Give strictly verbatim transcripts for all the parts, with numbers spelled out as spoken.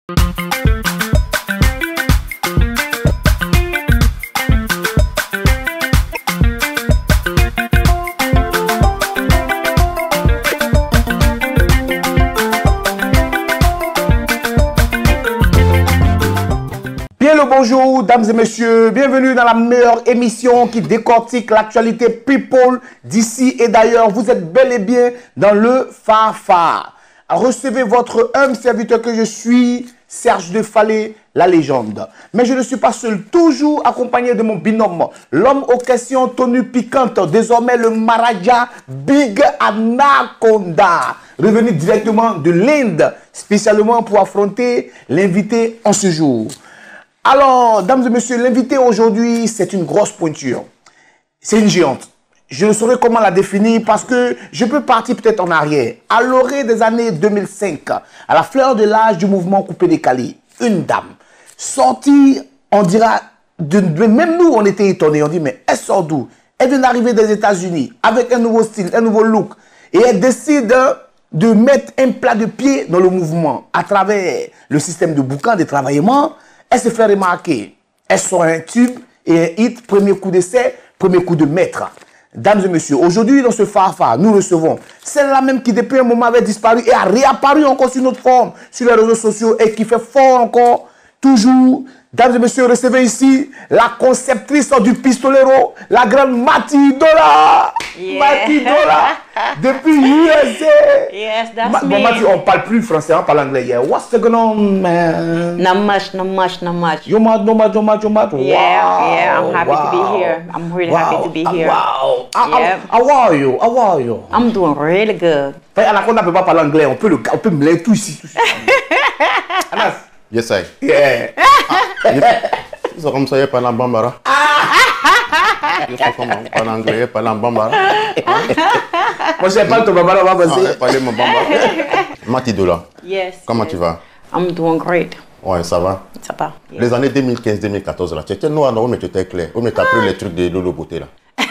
Bien le bonjour, dames et messieurs. Bienvenue dans la meilleure émission qui décortique l'actualité people d'ici et d'ailleurs. Vous êtes bel et bien dans le Fafa. Recevez votre humble serviteur que je suis, Serge de Fallet, la légende. Mais je ne suis pas seul, toujours accompagné de mon binôme, l'homme aux questions tenues piquantes, désormais le Maharaja Big Anaconda, revenu directement de l'Inde, spécialement pour affronter l'invité en ce jour. Alors, dames et messieurs, l'invité aujourd'hui, c'est une grosse pointure. C'est une géante. Je ne saurais comment la définir parce que je peux partir peut-être en arrière. À l'orée des années deux mille cinq, à la fleur de l'âge du mouvement coupé-décalé, une dame sortie, on dira, de, de, même nous, on était étonnés. On dit, mais elle sort d'où? Elle vient d'arriver des États-Unis avec un nouveau style, un nouveau look. Et elle décide de mettre un plat de pied dans le mouvement à travers le système de boucan, de travaillement. Elle se fait remarquer. Elle sort un tube et un hit, premier coup d'essai, premier coup de maître. Dames et messieurs, aujourd'hui dans ce Fafa, nous recevons celle-là même qui depuis un moment avait disparu et a réapparu encore sur notre forme, sur les réseaux sociaux et qui fait fort encore, toujours. Dames et messieurs, recevez ici la conceptrice du pistolero, la grande Mati Dola. Yeah. Mati Dola, depuis U S A. Yes, that's Ma, me. bon, Mati, on parle plus français, on parle anglais. Yeah. What's going on, man? Not much, not much, not much. You're mad, no mad, no mad, no mad. Yeah, wow, yeah, I'm happy wow. to be here. I'm really wow. happy to be here. Wow. How, Yeah. how, how are you? How are you? I'm doing really good. Anaconda ne peut pas parler anglais, on peut, le, on peut mêler tout ici. Tout ici. Anas. Yes, I. Yeah. Ils sont comme ça, ils parlent en bambara. Ils sont comme en anglais, ils parlent en bambara. Moi, je sais pas ton bambara, on va Ah, passer. ils parlent en bambara. Mati Dola, Yes. comment yes. tu vas? I'm doing great. Ouais, ça va. Ça va. Yeah. Les années deux mille quinze deux mille quatorze, là, tu étais noir, non, mais tu étais clair. Oh, mais tu as pris les trucs de Lolo Beauté, là.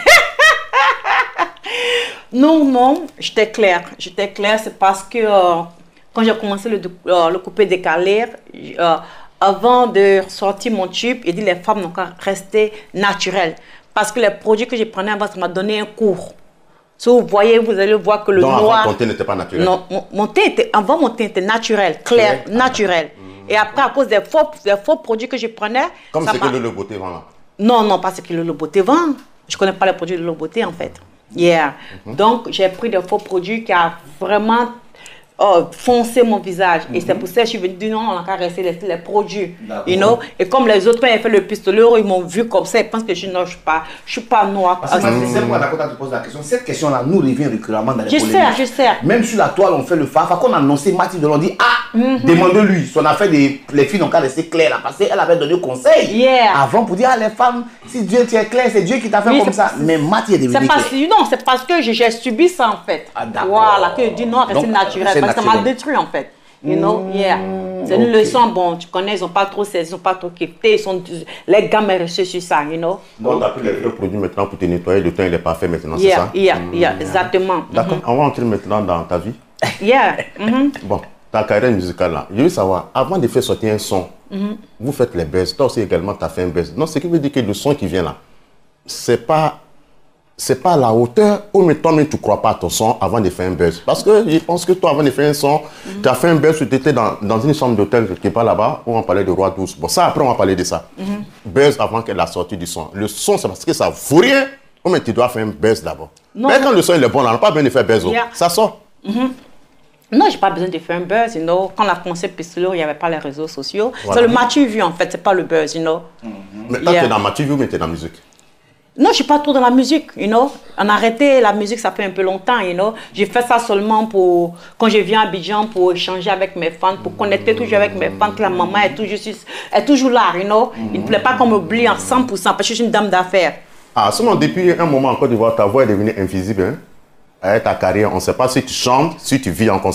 Non, non, j'étais claire. J'étais claire, c'est parce que euh, quand j'ai commencé le, euh, le coupé décalé, euh, avant de sortir mon tube, j'ai dit les femmes n'ont qu'à rester naturelles. Parce que les produits que je prenais avant, ça m'a donné un cours. Si vous voyez, vous allez voir que le Donc, noir... avant, ton thé n'était pas naturel. Non, mon, mon teint était, avant mon teint était naturel, clair, Ouais. naturel. Et après, à cause des faux, des faux produits que je prenais... Comme ça c'est que m'a- Lolo Beauté vend là. Non, non, pas ce que le Loboté vend. Je ne connais pas les produits de Loboté en fait. Yeah. Donc, j'ai pris des faux produits qui ont vraiment euh, foncé mon visage. Et c'est pour ça que je suis venue dire non, on n'a qu'à rester les, les produits. You know? Et comme les autres, quand ils ont fait le pistolet, ils m'ont vu comme ça, ils pensent que je ne suis pas, je suis pas noire. Parce que c'est pourquoi Anaconda te pose la question. Cette question-là nous revient régulièrement dans les Je polémiques. sais, je sais. Même sur la toile, on fait le Fafa. Quand on a annoncé Mati Dola, on dit ah, demande-lui. Son affaire des les filles n'ont qu'à rester claires là. Parce qu'elle avait donné conseil Yeah. avant pour dire ah, les femmes, si Dieu tu es clair, c'est Dieu qui t'a fait Oui, comme c'est ça. pas- Mais Mati est devenu C'est parce, clair. non, c'est parce que j'ai j'ai subi ça en fait. Ah, d'accord. Voilà, que je dis non, rester Donc, naturel. c'est Parce que ça m'a naturel. détruit en fait. You know, yeah. C'est une ok. leçon, bon, tu connais, ils n'ont pas trop saisi, ils n'ont pas trop kiffé. Ils sont, les gars m'ont reçu sur ça, you know. Donc, tu as pris les vrais produits maintenant pour te nettoyer. Le teint, il est parfait maintenant, c'est Yeah, ça? yeah, yeah, exactement. D'accord. On va entrer maintenant dans ta vie. Yeah. mhm. Bon, ta carrière musicale là, je veux savoir, avant de faire sortir un son, vous faites les buzz. Toi aussi également, tu as fait un buzz. Non, ce qui veut dire que le son qui vient là, c'est pas, c'est pas à la hauteur ou mais toi-même tu crois pas à ton son avant de faire un buzz. Parce que je pense que toi, avant de faire un son, tu as fait un buzz, tu étais dans, dans une chambre d'hôtel quelque part là-bas où on parlait de Roi douze. Bon, ça après on va parler de ça. Buzz avant qu'elle la sortie du son. Le son, c'est parce que ça vaut rien. Ou mais tu dois faire un buzz d'abord. Non, Mais non. quand le son il est bon, là, on n'a pas besoin de faire buzz. oh. Yeah. Ça sort. Non, j'ai pas besoin de faire un buzz, you know. Quand on a commencé Pistolet, il n'y avait pas les réseaux sociaux. Voilà. C'est le Mathieu vu en fait, c'est pas le buzz, you know. Mais toi, Yeah. tu es dans ma T V ou mais tu es dans la musique? Non, je suis pas trop dans la musique, you know. On a arrêté la musique, ça fait un peu longtemps, you know. J'ai fait ça seulement pour, quand je viens à Abidjan, pour échanger avec mes fans, pour connecter toujours avec mes fans, que la maman est toujours, est toujours là, you know. Il ne plaît pas qu'on m'oublie en cent pour cent, parce que je suis une dame d'affaires. Ah, seulement depuis un moment en Côte d'Ivoire, ta voix est devenue invisible. Hein? Avec ta carrière, on ne sait pas si tu chantes, si tu vis encore, on ne sait pas.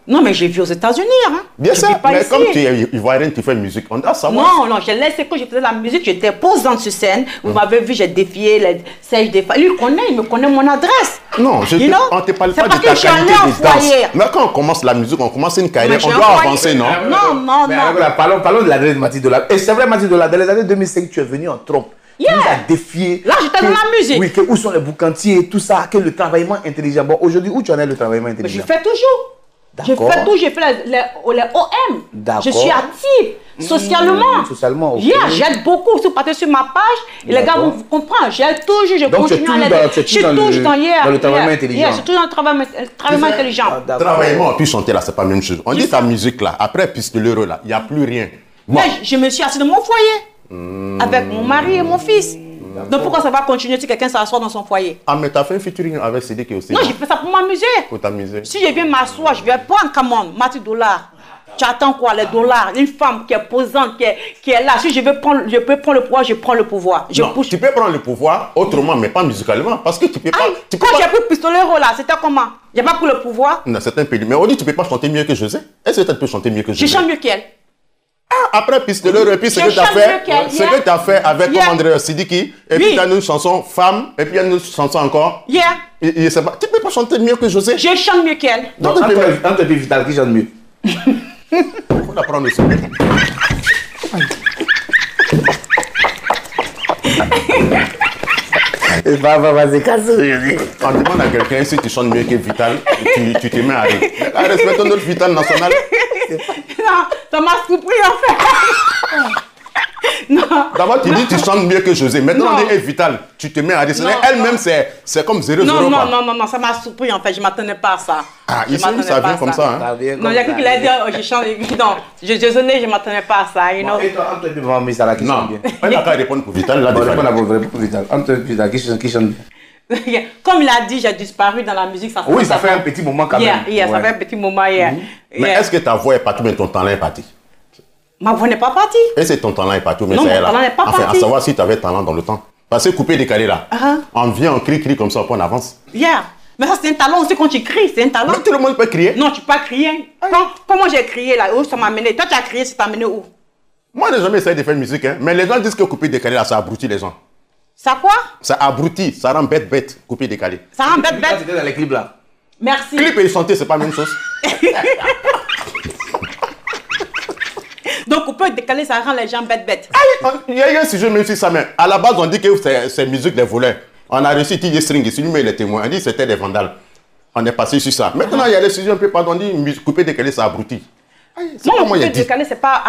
Non, mais j'ai vu aux États-Unis. Hein. Bien je sûr, vis pas mais ici. comme tu es ivoirienne, tu fais musique, on doit savoir. Non, non, je laissé quand je faisais la musique, j'étais posante sur scène. Vous hum. m'avez vu, j'ai défié les Serge Défense. Lui, il connaît, il me connaît mon adresse. Non, je you te, know? on ne te parle pas de ta qualité de danse. Mais quand on commence la musique, on commence une carrière, on doit avancer, non? Non, non, mais non. Alors, là, parlons, parlons de l'adresse de Mathilde Dola. Et c'est vrai, Mathilde Dola, dans les années deux mille cinq, tu es venu en trompe. Yeah. Tu nous as défié. Là, j'étais dans la musique. Oui, que, où sont les boucantiers, tout ça, que le travaillement intelligent. Bon, aujourd'hui, où tu en es le travaillement intelligent? Je fais toujours. J'ai fait tout, j'ai fait les, les, les O M. Je suis active socialement. Mmh, socialement, ok. Yeah, j'aide beaucoup. Si vous partez sur ma page, et les gars vont comprendre. J'aide toujours, je Donc, continue à l'aider. Je suis toujours dans, dans le travaillement intelligent. Yeah, je suis toujours dans le travaillement, travaillement intelligent. Ah, travaillement, puis chanter là, c'est pas la même chose. On dit ta musique là, après Pistoleros là, il n'y a plus rien. Moi, mais je me suis assis dans mon foyer mmh. avec mon mari et mon fils. Donc pourquoi ça va continuer si quelqu'un s'assoit dans son foyer? Ah, mais tu as fait un featuring avec C D K aussi? Non, j'ai fait ça pour m'amuser. Pour t'amuser. Si je viens m'asseoir, je vais prendre commande, Mathilde Dola. Tu attends quoi? Les dollars. Une femme qui est posante, qui est, qui est là. Si je veux prendre, je peux prendre le pouvoir, je prends le pouvoir. Je non, pousse. Tu peux prendre le pouvoir autrement, mais pas musicalement. Parce que tu peux pas. Aïe, tu peux quand pas... j'ai pris Pistolero là, c'était comment? J'ai pas pris le pouvoir. Non, c'est un peu. Mais on dit tu peux pas chanter mieux que José. Est-ce que tu peux chanter mieux que José? Je chante mieux qu'elle. Ah, après Pistolero, et puis ce que tu as fait, ce que tu as fait avec yeah. André Sidiki, et oui. puis tu as une chanson femme, et puis il y a une chanson encore. Yeah. Et, et pas, tu peux pas chanter mieux que José? Je chante mieux qu'elle. Donc, entre, peux... entre Vital, qui chante mieux? Il faut l'apprendre aussi. Va, va, vas-y, casse aujourd'hui. On demande à quelqu'un si tu chantes mieux que Vital, tu, tu te mets à rire. Respectons notre Vital national. Non, ça m'a surpris en fait. Non. D'abord, tu dis tu chantes mieux que José. Maintenant, non. on dit hey, Vital, tu te mets à rire. Elle-même, c'est comme zéro zéro. Non, non, non, non, non, ça m'a surpris en fait. Je ne m'attendais pas à ça. Ah, ici, ça vient comme ça. Hein? Non, il y a quelqu'un qui l'a dit, oh, je chante. Non, je suis désolé, je ne m'attendais pas à ça. You know? Et toi, Antoine, tu vas me ça la question bien. On n'a qu'à répondre pour Vital. Là, répondre pour Vital. Antoine, Vital, qui chante bien. Comme il a dit, j'ai disparu dans la musique. Ça oui, ça fait un petit moment quand même. Yeah, yeah, ouais. Ça fait un petit moment hier. Yeah. Mais yeah. est-ce que ta voix est partout, mais ton talent est parti? Ma voix n'est pas partie. Et c'est ton talent est partout, mais non, c'est mon là. talent n'est pas enfin, parti. À savoir si tu avais talent dans le temps. Parce que couper décalé là, uh-huh. on vient, on crie, crie comme ça, on avance. Yeah. Mais ça, c'est un talent aussi quand tu cries, c'est un talent. Mais tout le monde peut crier. Non, tu peux pas crier. Quand, comment j'ai crié là? Où ça m'a amené? Toi, tu as crié, ça t'a amené où? Moi, je n'ai jamais essayé de faire musique, hein. Mais les gens disent que couper décalé là, ça abrutit les gens. Ça quoi? Ça abrutit, ça rend bête bête, couper décalé. Ça rend bête bête? C'était dans les clips là. Merci. Clip et chanter, c'est pas la même chose. Donc, couper décalé, ça rend les gens bête bête. Il y a un sujet même si ça, mais à la base, on dit que c'est musique des voleurs. On a réussi T J String ici, mais les témoins, on dit que c'était des vandales. On est passé sur ça. Maintenant, il y a des sujets un peu, pardon, on dit couper décalé, ça abrutit. Non, couper décalé, c'est pas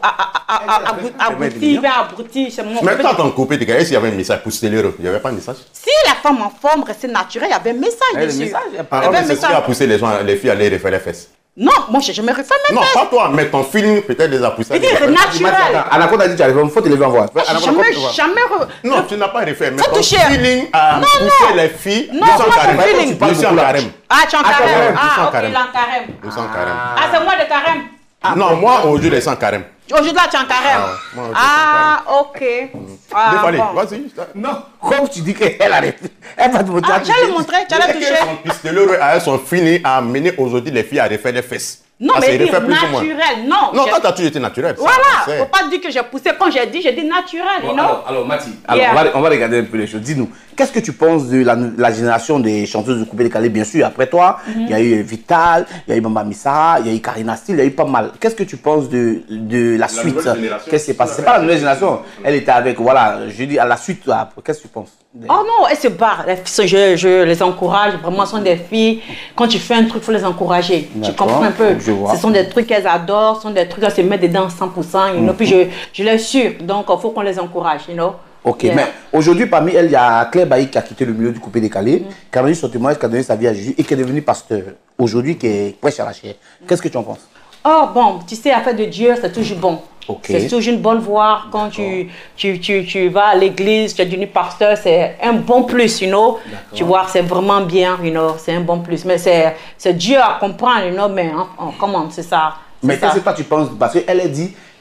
abruti, il va abrutir. Mais quand on coupait décalé, s'il y avait un message pour Stelero, il n'y avait pas de message. Si la femme en forme restait naturelle, il y avait un message dessus. C'est ce qui a poussé les gens, les filles à aller refaire les fesses. Non, moi je me refais mes Non, fesses. pas toi, mais ton feeling peut-être les a poussés. C'est naturel. Anaconda a dit tu arrives, il faut te lever en voix. Jamais, jamais. Non, tu n'as pas refait, mais ton toucher. feeling a poussé les filles. Non, pas ton feeling. Je suis en carême. Ah, tu es en carême. Ah, ok, il est en carême. Je suis en carême. Ah, c'est moi de carême. Non, moi aujourd'hui, je suis en carême. Aujourd'hui, là, tu es en carême. Ah, ok. Défallé, vas-y. Non, comme tu dis qu'elle arrête. Elle va te montrer. Ah, j'allais montrer, j'allais toucher. Son pistolero a son feeling à amener aujourd'hui les filles à refaire les fesses. Non, mais dire naturel, non. Non, toi, tu as toujours été naturel. Voilà, il ne faut pas dire que j'ai poussé. Quand j'ai dit, j'ai dit naturel, bon, you know? Alors, alors Mathie, alors, yeah. on, va, on va regarder un peu les choses. Dis-nous, qu'est-ce que tu penses de la, la génération des chanteuses de coupé décalé? Bien sûr, après toi, il mm-hmm. y a eu Vital, il y a eu Mama Missara, il y a eu Karina Steele, il y a eu pas mal. Qu'est-ce que tu penses de, de la, la suite? Qu'est-ce qui s'est passé? C'est pas la nouvelle génération. Elle était avec, voilà, je dis à la suite, qu'est-ce que tu penses? Oh non, elles se barrent. Je, je les encourage. Vraiment, ce sont des filles. Quand tu fais un truc, il faut les encourager. Tu comprends un peu? Ce sont des trucs qu'elles adorent. Ce sont des trucs qu'elles se mettent dedans cent pour cent. You know? Mm-hmm. Puis je, je les suis. Donc, il faut qu'on les encourage. You know? Ok, yeah. Mais aujourd'hui, parmi elles, il y a Claire Bailly qui a quitté le milieu du coupé décalé, mm-hmm. qui a donné son témoignage, qui a donné sa vie à Jésus et qui est devenu pasteur. Aujourd'hui, qui est prêche à la chair. Qu'est-ce que tu en penses? Oh, bon, tu sais, affaire de Dieu, c'est toujours bon. Okay. C'est toujours une bonne voie. Quand tu, tu, tu, tu vas à l'église, tu es devenu pasteur, c'est un bon plus, you know. Tu vois, c'est vraiment bien, you know, c'est un bon plus. Mais c'est Dieu à comprendre, you know, mais hein, oh, comment, c'est ça. Mais qu'est-ce que toi tu penses? Parce qu'elle a dit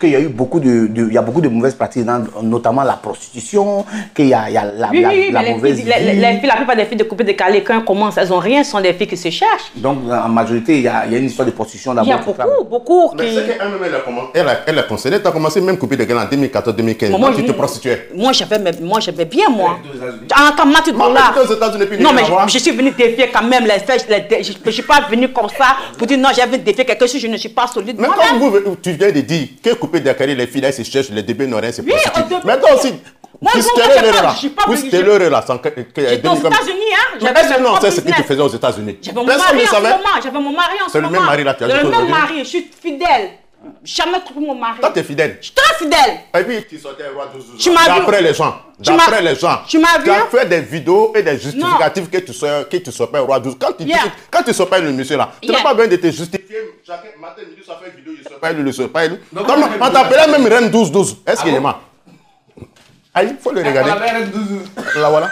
qu'il y a eu beaucoup de, de, il y a beaucoup de mauvaises pratiques, dans, notamment la prostitution, qu'il y a, il y a la, oui, la, oui, la mais mauvaise les, filles, les, les filles, la plupart des filles de coupé décalé, quand elles commencent, elles n'ont rien, ce sont des filles qui se cherchent. Donc, en majorité, il y a, il y a une histoire de prostitution d'abord. Il y a beaucoup, beaucoup Mais qui... c'est qu'elle-même, elle a commencé, elle a, elle a concédé, tu as commencé même coupé de en deux mille quatorze deux mille quinze. Moi, tu je- te prostituais. Moi, j'avais moi, j'avais bien, moi. En quand Mathieu Maman, là. tu es aux États-Unis, puis Non, rien mais à voir. je, je suis venu défier quand même les faits. les dé- Je ne suis pas venu comme ça pour dire non, j'ai venu défier quelque chose, je ne suis pas solide. Mais Moi-même. comme vous, tu viens de dire que coupé de carré, les filles, elles se cherchent, les débats n'ont rien, c'est Oui, prostitué. au début- Mais toi aussi, Moi, puisque moi, t'es j'ai l'heure pas- là, j'ai pas puisque voulu- t'es l'heure là, sans que... J'étais aux États-Unis, hein. Mais J'avais est-ce que mon non, propre c'est ce que tu business. faisais aux États-Unis. J'avais mon Personne mari ne en ce savait. moment. J'avais mon mari en ce C'est le moment. même mari là, tu as dit Le même qu'aujourd'hui- mari. Je suis fidèle. Jamais trompé mon mari. Toi, t'es fidèle. Je suis très fidèle. Et puis, tu sortais roi douze douze. Tu m'as vu- D'après les gens. Tu m'as- D'après les gens. tu m'as Tu as vu- fait des vidéos et des justificatifs que tu sois, que tu sois pas roi douze. Quand tu, Yeah. quand tu sois pas le monsieur là, tu n'as Yeah. pas besoin de te justifier. Chacun, matin, midi, ça fait une vidéo, je ne sois pas élu, je ne sois pas élu. Comme on t'appelait même reine douze douze. Est-ce qu'il est mort? Ah, il faut le regarder. Là, voilà.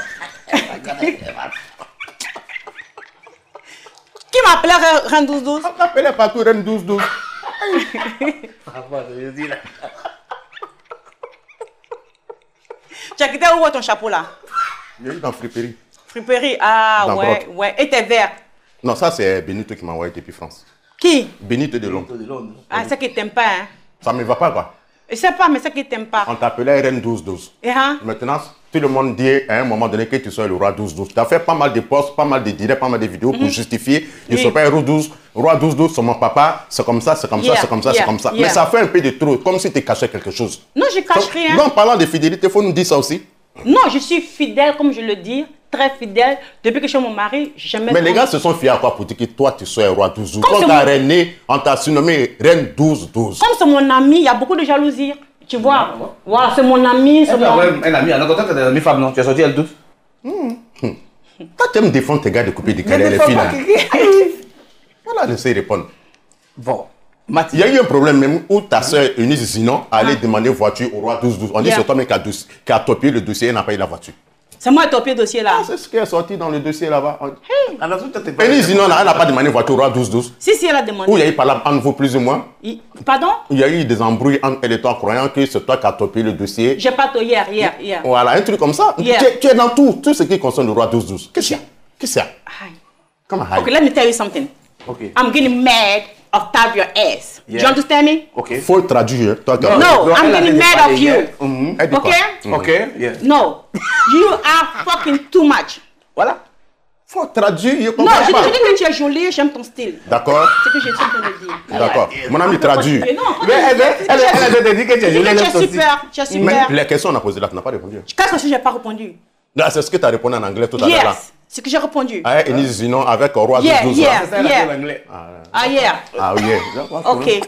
Qui m'appelait Reine douze douze? On t'appelait partout reine douze douze. Tu as quitté où ton chapeau là? Il y a eu dans friperie. Friperie. Ah, Dans ouais, Broc. ouais. Et tes verres? Non, ça c'est Benito qui m'a envoyé depuis France. Qui? Benito de Londres. Ah, c'est qui t'aime pas, hein? Ça ne me va pas quoi. Je sais pas, mais c'est qui t'aime pas. On t'appelait reine douze douze. Et hein? Maintenant, tout le monde dit à un moment donné que tu sois le roi douze douze. Tu as fait pas mal de posts, pas mal de directs, pas mal de vidéos pour justifier. Je ne Oui. suis pas un roi douze. Roi douze douze, c'est mon papa, c'est comme ça, c'est comme Yeah, ça, c'est comme ça, yeah, c'est comme ça. yeah. Mais ça fait un peu de trop, comme si tu cachais quelque chose. Non, je cache Donc, rien. donc, en parlant de fidélité, il faut nous dire ça aussi. Non, je suis fidèle, comme je le dis, très fidèle. Depuis que je suis mon mari, j'ai jamais... Mais les gars se sont fiers à quoi pour dire que toi, tu sois un roi douze douze. Comme Quand c'est tu as mon- reine, on t'a surnommé reine douze douze. Comme c'est mon ami, il y a beaucoup de jalousie. Tu vois? Voilà, c'est mon ami, c'est mon... Un ami, en attendant que tu as des amis femmes, non? Tu as sorti elle doute? Toi, tu aimes défendre tes gars de couper des calais, les filles là. Voilà, je sais répondre. Bon, Il Mati. y a eu un problème même où ta soeur Eunice Zinon allait demander voiture au roi douze douze. On dit Yeah. c'est toi-même qui a, douce- qui a topé le dossier et n'a pas eu la voiture. C'est moi qui ai topé le dossier là. Ah, c'est ce qui est sorti dans le dossier là-bas. En attendant, toi, t'es pas- Eunice Zinon, là, elle n'a pas demandé voiture au roi douze douze. Si, si, elle a Où il y demandé. a eu par là entre vous plus ou moins. Il- Pardon? Il y a eu des embrouilles entre elle et toi croyant que c'est toi qui as topé le dossier. J'ai pas topé hier, hier, hier. Voilà, un truc comme ça. Yeah. Tu, es- tu es dans tout, tout ce qui concerne le roi douze douze. Qu'est-ce qu'il y a? Qu'est-ce qu'il y a? Aïe. Comment Okay, let me tell you something. Ok. I'm getting mad of tap your ass. Do Yeah. you understand me? Ok. Il faut traduire. Toi, tu as- No, Donc, I'm elle a getting dit mad parler of you. hier. Mhm. Elle dit quoi? Okay? Ok. Yeah. No, you are fucking too much. Voilà. Faut traduire, je Non, comprends je, pas. je dis que tu es jolie, j'aime ton style. D'accord? C'est que je suis en train de dire. D'accord. Mon ami traduit. Mais non, Mais elle, elle, elle, elle, elle a dit que tu tu es dis jolie, que elle tu aime es ton style. super, tu es Mais super. les questions qu'on a posées là, tu n'as pas répondu. Qu'est-ce que je n'ai pas répondu? Là, c'est ce que tu as répondu en anglais tout à l'heure là. Yes, c'est que j'ai répondu. Ah, Eunice Zinon avec Roi Yeah, douze douze. yeah. C'est ça, elle a dit en anglais. Ah, yeah. Ah oui. yeah. Ok.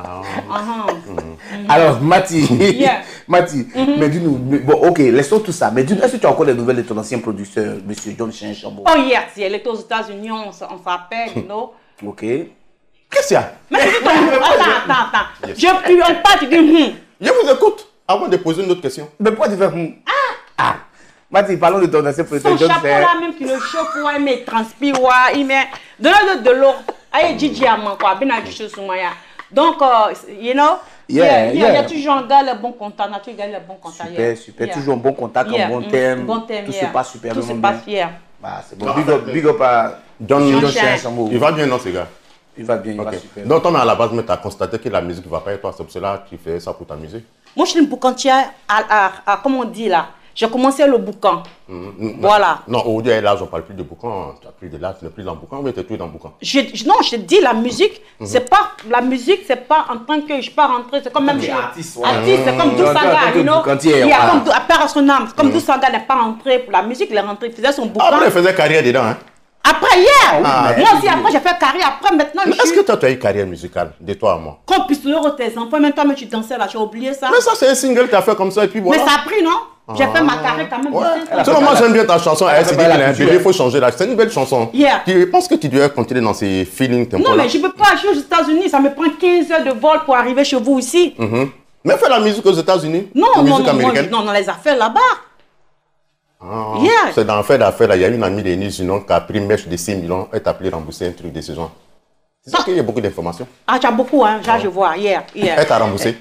Alors, Mati, Yeah. Mati, mais dis-nous, mais bon, ok, laissons tout ça. Mais dis-nous, est-ce que tu as encore des nouvelles de ton ancien producteur, monsieur John Chinchambo? Oh, yes, elle était aux États-Unis, on s- on s'appelle, you know. Ok. Qu'est-ce qu'il y a? Mais c'est ton... Attends, attends, attends. Je puis on pas, tu dis, hum. Je vous écoute avant de poser une autre question. Mais pourquoi tu fais hum? Ah! Mati, parlons de ton ancien producteur, Son John chapeau c'est... là, même qui le chauffe, ouais, il met transpire, ouais, il met. Donne-le de l'eau. Aïe, Gigi à moi, quoi. Bien à Gigi sur moi. Donc, euh, you know, Yeah, il y a- il y a yeah. toujours un gars, le bon contact, naturel, il y a le bon contact. Super, yeah. super. Yeah. Toujours un bon contact, Yeah, un bon mm, thème. Bon thème, Tout yeah. se passe super Tout se bien. passe bien. Bah, c'est bon. Big up, big up à John, John John Chinchambo. il va bien, non, ces gars? Il va bien, il va Ok. super. Donc, toi, mais à la base, tu as constaté que la musique ne va pas et toi, c'est pour cela que tu fais ça pour t'amuser. Moi, je suis une boucantière à, à, à, comment on dit là. J'ai commencé le boucan. Mm, Voilà. Non, aujourd'hui, à l'âge, on ne parle plus de boucan. Tu n'as plus de l'âge, tu n'es plus dans le boucan, mais tu es toujours dans le boucan. Je, je- non, je te dis la musique, c'est pas la musique, c'est pas en tant que je pas rentrer, c'est comme même Tu es je- artiste, ouais. artiste, c'est comme Mmh. Douce En tant Saga, que you know. boucantière, Il y a voilà. comme Dou- à part à son âme, comme Douce Saga n'est pas rentré pour la musique, il est rentré, il faisait son boucan. Après, il faisait carrière dedans. Hein. Après hier, Ah, moi aussi après j'ai fait carrière, après maintenant je Mais est-ce suis que toi, tu as eu carrière musicale, de toi à moi? comme pistolero tes enfants, même toi mais tu dansais là, j'ai oublié ça. Mais ça, c'est un single que tu as fait comme ça, et puis Mais voilà. ça a pris non? J'ai fait ma carrière quand même. Ouais. de cinq ans. Tu vois, moi j'aime bien ta chanson. Elle s'est dit fait qu'il la a un culture. bébé, il faut changer là. C'est une belle chanson. Yeah. Je pense que tu dois continuer dans ces feelings tempo Non là. mais je peux pas, je suis aux États-Unis, ça me prend quinze heures de vol pour arriver chez vous ici. Mhm. Mais fais la musique aux États-Unis. Non, la non, musique non, moi, américaine. je- non, dans les affaires là-bas. Ah, Yeah. C'est dans l'affaire d'affaires là. Il y a une amie d'Eunice Zinon qui a pris mèche de six millions et t'a appelé rembourser un truc de ce genre. C'est ça qu'il y a beaucoup d'informations. Ah, tu as beaucoup, hein, là je vois, hier, hier. Elle t'a remboursé.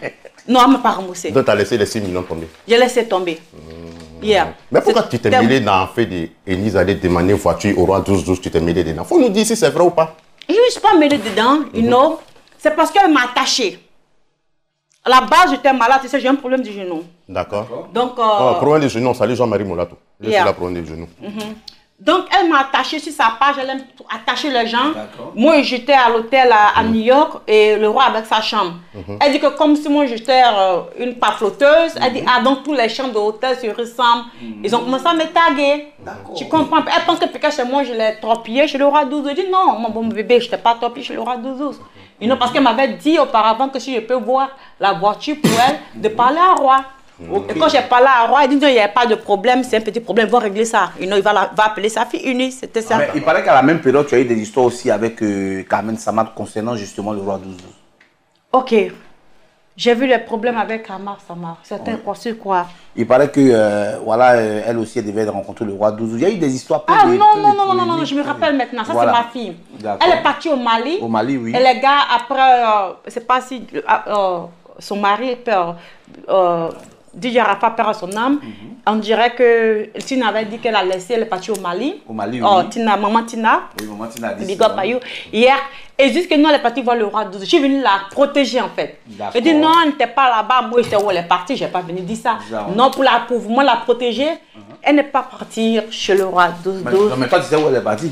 Non, elle ne m'a pas remboursé. Donc, tu as laissé les six millions tomber. J'ai laissé tomber. Mmh. Yeah. Mais pourquoi tu t'es mêlé dans le fait d'Élise aller demander une voiture au roi douze douze, tu t'es mêlé dedans? Il faut nous dire si c'est vrai ou pas. Je ne suis pas mêlée dedans, you mm-hmm. know. C'est parce qu'elle m'a attachée. À la base, j'étais malade, tu sais, j'ai un problème du genou. D'accord. Donc, euh, oh, problème du genou, salut Jean-Marie Moulato. Je yeah. suis là, problème du genou. Mm-hmm. Donc, elle m'a attachée sur sa page, elle aime attacher les gens. Moi, j'étais à l'hôtel à, à mmh. New York et le roi avec sa chambre. Mmh. Elle dit que comme si moi j'étais euh, une part flotteuse, mmh. elle dit, ah, donc tous les chambres de l'hôtel se ressemblent. Mmh. Ils ont commencé à me taguer. Tu comprends? Elle pense que peut-être chez moi, je l'ai torpillé chez le roi douze. Je dis, non, mon bon bébé, je n'étais pas torpillé chez le roi douze. You know, parce qu'elle m'avait dit auparavant que si je peux voir la voiture pour elle, de parler à roi. Okay. Et quand j'ai parlé à Roi, il dit non, il n'y a pas de problème, c'est un petit problème, il va régler ça. You know, il va, la, va appeler sa fille unie, c'était ça. Mais il paraît qu'à la même période, tu as eu des histoires aussi avec euh, Carmen Samad concernant justement le roi douze douze. Ok. J'ai vu les problèmes avec Carmen Samad. Certains ouais. croient sur quoi? Il paraît que, euh, voilà, euh, elle aussi, elle devait rencontrer le roi douze douze. Il y a eu des histoires. Ah de, non, non, non, non, non, je me rappelle maintenant. Ça, voilà. C'est ma fille. Elle est partie au Mali. Au Mali, oui. Et les gars, après, euh, je ne sais pas si euh, euh, son mari peur. Euh, D J Arafat perd son âme. Mm-hmm. On dirait que Tina avait dit qu'elle a laissé, elle est partie au Mali. Au Mali, oh, oui. Tina, maman Tina. Oui, maman Tina a dit Big up à you. Hier, et juste que nous, elle est partie voir le roi douze. Je suis venue la protéger en fait. Elle dit non, elle n'était pas là-bas. Moi, j'étais où elle est partie. Je n'ai pas venu dire ça. Non, pour, la, pour moi la protéger, mm-hmm. elle n'est pas partie chez le roi douze douze. Mais, mais toi, tu sais où elle est partie?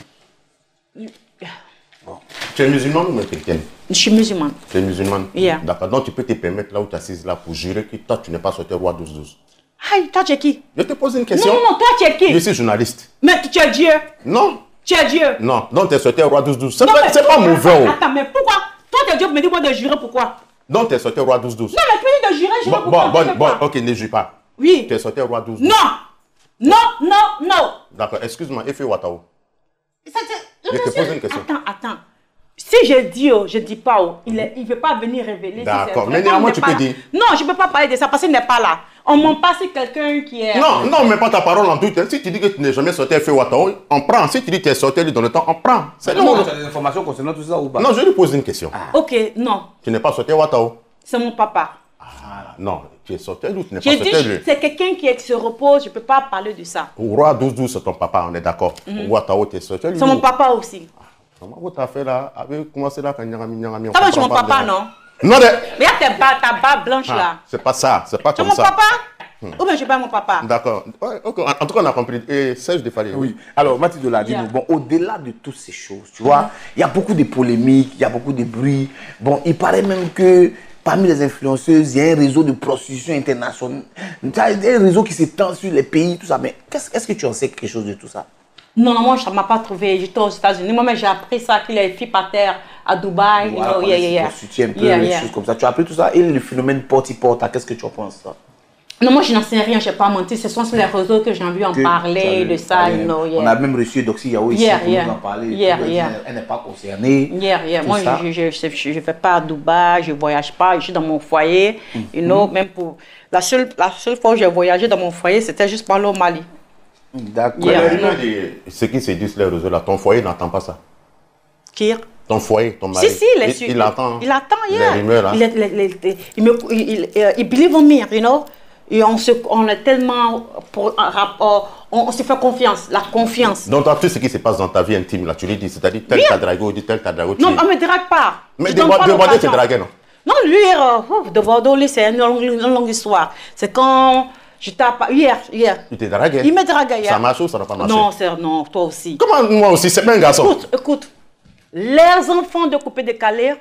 Bon. Tu es musulmane ou chrétienne? Je suis musulmane. Tu es musulmane? Yeah. D'accord. Donc tu peux te permettre là où tu es assise là pour jurer que toi tu n'es pas sorti roi douze douze. Aïe, toi tu es qui? Je te pose une question. Non, non, toi tu es qui? Je suis journaliste. Mais tu es Dieu? Non. Tu es Dieu? Non. Donc tu es sorti roi douze douze. C'est pas, mais, pas mauvais. Attends, mais pourquoi? Toi tu es Dieu, me dis moi de jurer pourquoi? Donc tu es sorti roi douze douze. Non, mais tu dis de jurer, jurer bon, pourquoi? Bon, bon, bon, ok, ne jure pas. Oui. Tu es sorti roi douze douze. Non. Non, non, non. D'accord, excuse-moi, Efe Watao. Ça, je te pose une question. Attends, attends. Si je dis, oh, je ne dis pas, oh, il ne veut pas venir révéler. D'accord, si mais néanmoins tu peux là. dire. Non, je ne peux pas parler de ça parce qu'il n'est pas là. On m'en passe quelqu'un qui est... Non, non, mais pas ta parole en doute. Si tu dis que tu n'es jamais sorti à Watao, on prend. Si tu dis que tu es sorti dans le temps, on prend. C'est non. Tu as des informations concernant tout ça ou pas? Non, je lui pose une question. Ah. Ok, non. Tu n'es pas sorti à Watao? C'est mon papa. Ah, non, tu es sorti ou tu n'es pas sorti? C'est quelqu'un qui se repose, je ne peux pas parler de ça. Au roi douze douze, c'est ton papa, on est d'accord. Mm-hmm. Watao, tu es sorti. C'est mon papa aussi. Comment tu as fait là? Avec commencé là quand il y a un T'as c'est mon papa, non? Non, de... Mais il y a ta barbe blanche ah, là. C'est pas ça, c'est pas comme ça. C'est mon papa? Hmm. Ou bien je suis pas mon papa? D'accord. Ouais, okay. En tout cas, on a compris. Et Serge Defalé. Oui. Alors, Mathilde l'a dit, yeah. Bon, au-delà de toutes ces choses, tu vois, il y a beaucoup de polémiques, il y a beaucoup de bruit. Bon, il paraît même que parmi les influenceuses, il y a un réseau de prostitution internationale. Il y a un réseau qui s'étend sur les pays, tout ça. Mais est-ce est-ce que tu en sais quelque chose de tout ça? Non, non, moi, ça ne m'a pas trouvé. J'étais aux États-Unis. Moi-même, j'ai appris ça, qu'il y a des filles par terre à Dubaï. Voilà, you know, yeah, yeah, yeah. un peu, yeah, yeah. Choses comme ça. Tu as appris tout ça. Et le phénomène porte-y-porte, qu'est-ce que tu en penses ça? Non, moi, je n'en sais rien, je n'ai pas menti. Ce sont sur les réseaux que j'ai envie en parler de ça. You know, yeah. On a même reçu Doxy Yao ici yeah, pour yeah. nous en parler. Yeah, yeah. Elle n'est pas concernée. Yeah, yeah. Moi, ça. je ne vais pas à Dubaï, je ne voyage pas, je suis dans mon foyer. Mm-hmm. You know, même pour... la, seule, la seule fois où j'ai voyagé dans mon foyer, c'était juste par le Mali. D'accord. Yeah. Ce qui se dit sur les réseaux là, ton foyer n'entend pas ça. Qui? Ton foyer, ton mari. Si, si, il, il, il, il attend. Il attend, yeah. Les rumeurs là. Il, il, il, il, il, me, il, il, il, il believe in me, you know. Et on, se, on est tellement, pour, on, on se fait confiance, la confiance. Donc, tout ce qui se passe dans ta vie intime, là, tu lui dis, c'est-à-dire tel t'a dragué, dit tel t'a dragué. Non, on ne me drague pas. Mais de Bordeaux, tu dragué, non? Non, lui, euh, de Bordeaux, c'est une longue, une longue histoire. C'est quand j'étais à hier, hier. Tu t'es dragué? Il me dragué hier. Ça marche ou ça n'a pas marché? Non, non, toi aussi. Comment moi aussi? C'est pas un garçon. Écoute, écoute, les enfants de Coupé de Calais,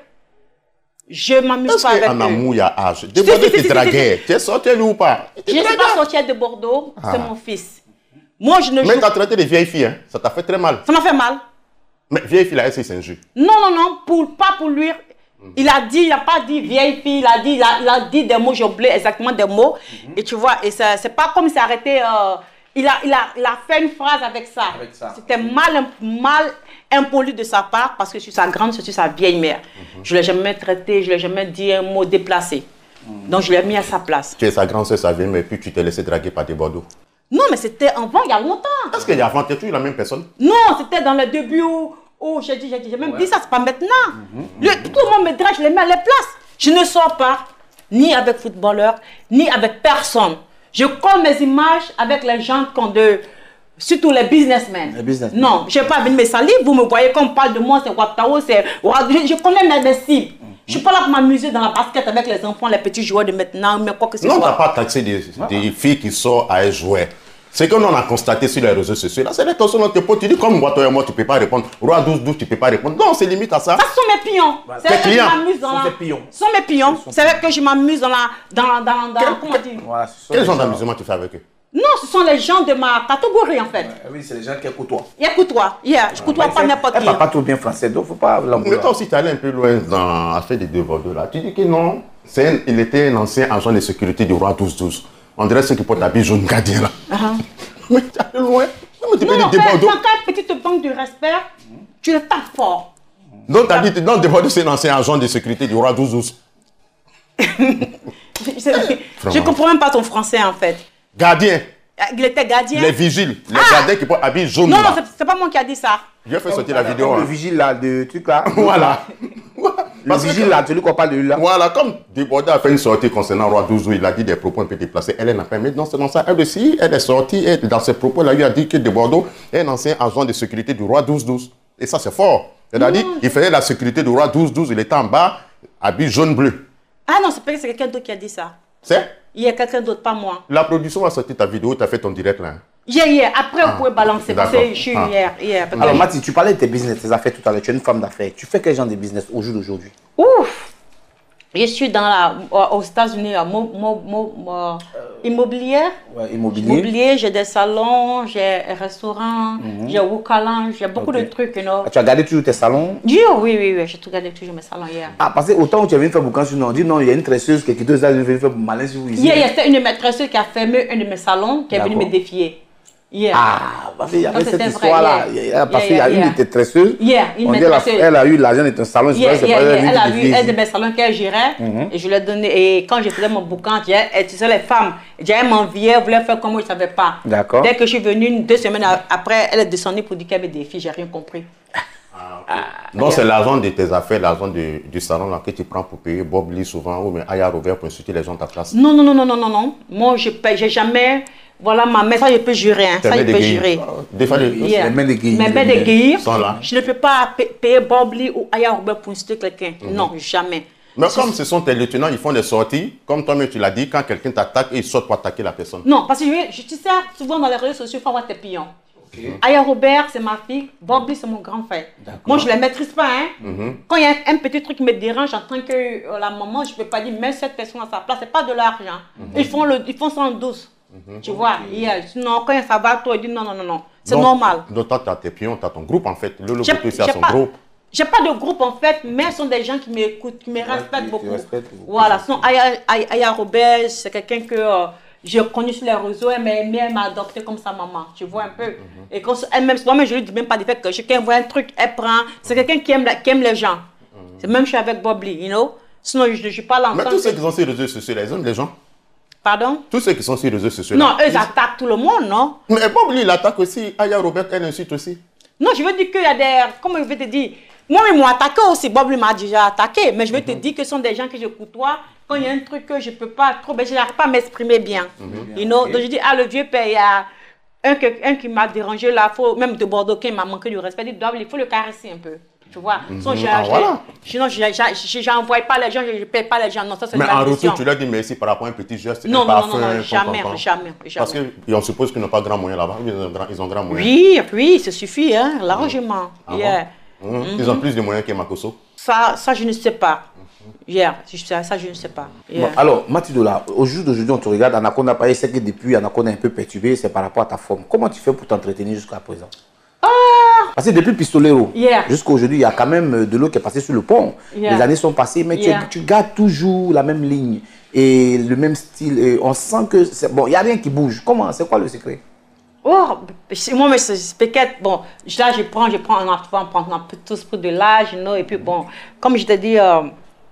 je m'amuse pas avec eux. En amour, il y a âge. De Bordeaux, tu draguais. Tu es sorti lui ou pas? Je ne suis pas sortie de Bordeaux, c'est mon fils. Moi, je ne Mais tu as traité de vieille fille, hein? Ça t'a fait très mal. Ça m'a fait mal. Mais vieille fille, là, est-ce que c'est un jeu? Non, non, non, pour, pas pour lui. Il a dit, il n'a pas dit vieille fille, il a dit, il a, il a dit des mots, j'ai oublié exactement des mots. Mm-hmm. Et tu vois, et c'est pas comme s'il s'est arrêté. Euh, il, a, il, a, il a fait une phrase avec ça. ça. C'était mal, mal impoli de sa part parce que je suis sa grande, je suis sa vieille mère. Mm-hmm. Je ne l'ai jamais traité, je ne l'ai jamais dit un mot déplacé. Mm-hmm. Donc je l'ai mis à sa place. Tu es sa grande soeur, sa vieille mère, et puis tu t'es laissé draguer par des Bordeaux. Non, mais c'était avant, il y a longtemps. Est-ce qu'il y a avant, tu es toujours la même personne? Non, c'était dans le début où. Oh, j'ai dit, j'ai dit, j'ai même ouais. dit ça, c'est pas maintenant. Mm-hmm. le, tout le monde me drague, je les mets à la place. Je ne sors pas. ni avec footballeurs, ni avec personne. Je colle mes images avec les gens qui ont de... Surtout les businessmen. Les businessmen. Non, je n'ai pas envie de me salir. Vous me voyez quand on parle de moi, c'est Waptao, c'est... Je, je connais mes, mes cibles. Je ne suis pas là pour m'amuser dans la basket avec les enfants, les petits joueurs de maintenant, mais quoi que ce Non, tu soit. n'as pas taxé des, des filles qui sortent à jouer. C'est que nous on a constaté sur les réseaux sociaux. Là, c'est des personnes dans tes potes. Tu dis comme moi, toi et moi, tu ne peux pas répondre. Roi douze douze, tu ne peux pas répondre. Non, c'est limite à ça. Ça, ce sont mes pions. Voilà. C'est vrai Tes que je clients. m'amuse dans Ce sont la... tes pions. Ce sont mes pions. C'est vrai que je m'amuse dans la... Dans, dans, dans, Quel- comment dire? Voilà, ce sont Quel les genre gens- d'amusement tu fais avec eux? Non, ce sont les gens de ma catégorie, en fait. Ah oui, c'est les gens qui côtoient. Et écoute-toi, yeah, je côtoie pas n'importe Elle qui. parle pas trop bien français, donc faut pas Mais l'embrouiller. toi aussi, tu es allé un peu loin dans, à faire des débordeurs là. Tu dis que non, c'est un- il était un ancien agent de sécurité du roi douze douze. On dirait ceux qui portent l'habit jaune gardien là. Mais tu es allé loin. Mais tu fais Non, des mais débordeurs. quand tu as une petite banque de respect, tu le tapes fort. Donc, tu as dit, non, débordeur, c'est un ancien agent de sécurité du roi douze douze. Je je comprends même pas ton français, en fait. Gardien, Il était gardien. les vigiles, les Ah! gardiens qui portent l'habit jaune Non, non, là. c'est- c'est pas moi qui a dit ça. Je vais faire sortir la Voilà, vidéo. comme hein. Le vigile là, de truc là. Voilà. Le Parce que- vigile là, celui qu'on parle de lui là. Voilà, comme Débordeur a fait une sortie concernant Roi douze, où il a dit des propos un peu déplacés, elle n'a pas aimé. Non, c'est dans ça. Elle aussi, elle est sortie, et dans ses propos, elle a eu à dire que Débordeur est un ancien agent de sécurité du Roi douze douze. Et ça, c'est fort. Elle a dit qu'il faisait la sécurité du Roi douze douze, il était en bas, habit jaune-bleu. Ah non, c'est peut-être que c'est quelqu'un d'autre qui a dit ça. C'est Il y a quelqu'un d'autre, pas moi. la production va sortir ta vidéo, tu as fait ton direct là. hein. Hier, hier. Après, vous pouvez balancer. Parce que d'accord. je suis Ah. hier, hier. parce que Alors je- Mathis, tu parlais de tes business, tes affaires tout à l'heure. Tu es une femme d'affaires. Tu fais quel genre de business au jour d'aujourd'hui? Ouf! Je suis dans la, aux États-Unis, euh, mo- mo- mo- mo- immobilière. Ouais, immobilier. Immobilier, j'ai des salons, j'ai un restaurant, j'ai Wukalan, j'ai beaucoup Ok. de trucs, you know. Ah, tu as gardé toujours tes salons? Dieu, oui, oui, oui, j'ai tout gardé toujours mes salons hier. Ah, parce que autant où tu es venu faire boucan sur nous, on dit non, il y a une tresseuse qui est deux ans, elle est venue faire malin sur vous ici. Hier, il y a une de mes tresseuses qui a fermé un de mes salons, qui est venue me D'accord. défier. Hier. Ah, parce qu'il y avait Ça, cette c'était vrai, histoire-là. yeah. Il y a- Parce Yeah, qu'il y a yeah, une yeah. de tes tresseuses. Yeah, une on de dit mes elle a- tresseuses. Elle a eu l'argent de ton salon. c'est Yeah, vrai, c'est yeah, pas yeah. elle Elle a qui vu te un de dit. mes salons qu'elle gérait et je lui ai donné. Et quand je faisais mon boucan, je disais, eh, tu sais, les femmes, elle m'enviait, elle voulait faire comme moi, je ne savais pas. D'accord. Dès que je suis venue, une- deux semaines a- après, elle est descendue pour dire qu'elle avait des filles, j'ai rien compris. Donc, c'est l'argent de tes affaires, l'argent de- du salon là que tu prends pour payer Bob Lee souvent, ou bien Aya Robert pour insulter les gens de ta place. Non, non, non, non, non, non, non. Moi, je paye, j'ai jamais. Voilà ma mère, ça je peux jurer, hein. Tes Ça je mains peux déguisées. jurer. Des fois, les- Yeah. Les mains déguisées. Mes mains Les déguisées. sont là. Je ne peux pas pa- payer Bob Lee ou Aya Robert pour insulter quelqu'un. Non, jamais. Mais comme ce sont tes lieutenants, ils font des sorties, comme toi-même tu l'as dit, quand quelqu'un t'attaque, ils sortent pour attaquer la personne. Non, parce que je, je, tu sais, souvent dans les réseaux sociaux, il faut avoir tes pions. Aya Robert, c'est ma fille. Bob Lee, c'est mon grand frère. Moi, je ne les maîtrise pas. Hein. Quand il y a un, un petit truc qui me dérange en tant que euh, la maman, je ne peux pas dire, mets cette personne à sa place. Ce n'est pas de l'argent. Ils, font le, ils font ça en douce. Tu vois, yeah. Sinon, quand ça va, toi, ils disent non, non, non, non. C'est Donc- normal. Donc toi, tu as tes pions, tu as ton groupe en fait. Le J'ai logo aussi a j'ai son pas, groupe. j'ai pas de groupe en fait, mais ce sont des gens qui m'écoutent, qui me respectent qui te beaucoup. respectent beaucoup. Voilà, sinon Aya, Aya, Aya Robert, c'est quelqu'un que euh, j'ai connu sur les réseaux, elle m'a aimé, elle m'a adopté comme sa maman, tu vois un peu. Et quand elle-même, moi-même, je lui dis même pas du fait que chacun voit un truc, elle prend. C'est quelqu'un qui aime, la- qui aime les gens. C'est même je suis avec Bob Lee, you know. Sinon, je ne suis pas là en Mais tant tous que- ceux qui sont sur les réseaux sociaux, ils aiment les gens. Pardon? Tous ceux qui sont sur les réseaux sociaux. Non, là, eux, ils attaquent tout le monde, non? Mais Bob Lee, il attaque aussi. Aya Robert, elle insulte aussi. Non, je veux dire qu'il y a des... Comment je vais te dire? Moi, ils m'ont attaqué aussi. Bob lui m'a déjà attaqué. Mais je veux te dire que ce sont des gens que je côtoie. Quand il y a un truc que je ne peux pas trop... Ben, je n'arrive pas à m'exprimer bien. You know? Donc, je dis, ah, le vieux père, il y a un, que- un qui m'a dérangé là. Faut, même de Bordeaux, qui m'a manqué du respect. Il dit, il faut le caresser un peu. Tu vois? Sinon, je- Ah, je- voilà. sinon, je je- j'envoie pas les gens, je ne paye pas les gens. Non, ça, c'est Mais de la en gestion. retour, tu leur dis merci par rapport à un petit geste, Non, un non, parfum, non, non, ton, jamais, ton, ton. jamais, Parce jamais. qu'on suppose qu'ils n'ont pas grand moyen là-bas. Ils ont grand, ils ont grand moyen. Oui, oui, ça suffit, hein, largement. Ah Yeah. bon? Hum, Ils ont plus de moyens que Makoso. Ça, ça, je ne sais pas. Yeah, ça, ça, je ne sais pas. Yeah. Bon, alors, Matidola, au jour d'aujourd'hui, on te regarde, Anaconda Paris, c'est que depuis Anaconda est un peu perturbé, c'est par rapport à ta forme. Comment tu fais pour t'entretenir jusqu'à présent? Parce que depuis Pistolero, Yeah. jusqu'à aujourd'hui, il y a quand même euh, de l'eau qui est passée sur le pont. Yeah. Les années sont passées, mais tu- Yeah. tu, gardes toujours la même ligne et le même style. Et on sent que c'est bon, il n'y a rien qui bouge. Comment? C'est quoi le secret? Oh, c'est- moi, mais c'est c'est peut-être, bon, là, je prends, je prends un enfant, on prend un peu tout ce peu de l'âge, you know, et puis bon, comme je t'ai dit, euh,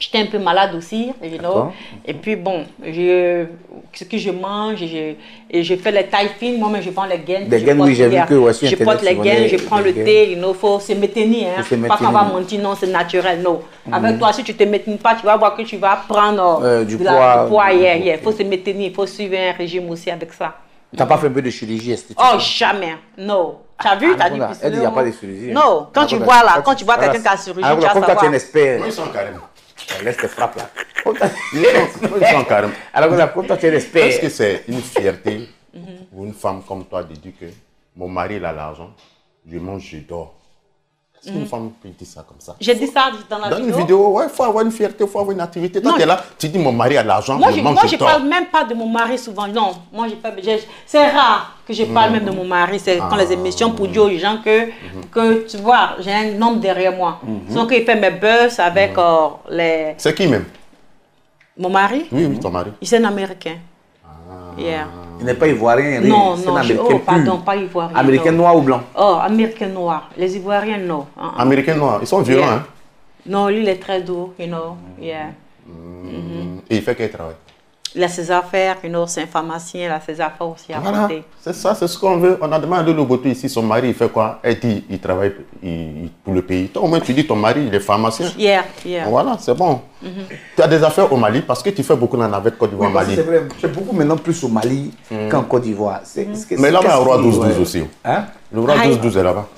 J'étais un peu malade aussi, you know. Et puis bon, je, ce que je mange, je, et je fais les tailles fines, moi-même je prends les gaines. Des gaines, oui, j'ai vu que aussi je porte les gaines, je prends le thé, il you know, faut se maintenir. Hein. Pas qu'on va mentir, non, c'est naturel, non. Mm. Avec toi, si tu te maintenis pas, tu vas voir que tu vas prendre euh, du, de poids, la, du poids. Il yeah, okay. yeah. faut se maintenir, il faut suivre un régime aussi avec ça. Tu n'as pas fait un peu de chirurgie esthétique? Oh, jamais, non. Tu as vu, tu as dit elle dit il n'y a pas de chirurgie. Non, quand tu vois là, quand tu vois quelqu'un qui a chirurgie, tu vas savoir. Comme toi, tu es un expert. Ils sont carrément. Laisse tes frappes là. Ils sont carrément. Alors, comme toi, tu es un expert. Est-ce que c'est une fierté pour une femme comme toi de dire que mon mari il a l'argent, je mange, je dors? Est-ce qu'une femme peut dire ça comme ça? J'ai dit ça dans la dans vidéo. Dans une vidéo, ouais, il faut avoir une fierté, il faut avoir une activité. Toi, tu es là, tu dis mon mari a l'argent, je mange, moi, je je dors. Moi, je ne parle même pas de mon mari souvent. Non, moi, j'ai pas. C'est rare que je parle mmh. même de mon mari. C'est ah. quand les émissions pour dire aux gens que, mmh. que tu vois, j'ai un homme derrière moi. Mmh. Donc, il fait mes buzz avec mmh. euh, les. C'est qui même? Mon mari? Oui, oui, ton mari. Il est un Américain. Ah. Yeah. Il n'est pas ivoirien. Non, non, je, oh, pardon, pas ivoirien. Américain noir ou blanc? Oh, américain noir. Les Ivoiriens, non. Uh -uh. Américain noir, ils sont violents, yeah. hein? Non, lui, il est très doux, you know. Yeah. Mm. Mm-hmm. Et il fait quel travail? Il a ses affaires, you know, c'est un pharmacien, il a ses affaires aussi à voilà. côté. C'est ça, c'est ce qu'on veut. On a demandé à Loboto ici, son mari, il fait quoi? Elle dit, il travaille il, pour le pays. Toi, au moins, tu dis, ton mari, il est pharmacien. Yeah, yeah. Voilà, c'est bon. Mm-hmm. Tu as des affaires au Mali parce que tu fais beaucoup la navette Côte d'Ivoire, oui, Mali. C'est vrai, je fais beaucoup maintenant plus au Mali mm. qu'en Côte d'Ivoire. Mm. Mais là-bas, il y a le roi douze douze aussi. Hein? Le roi douze douze est là-bas.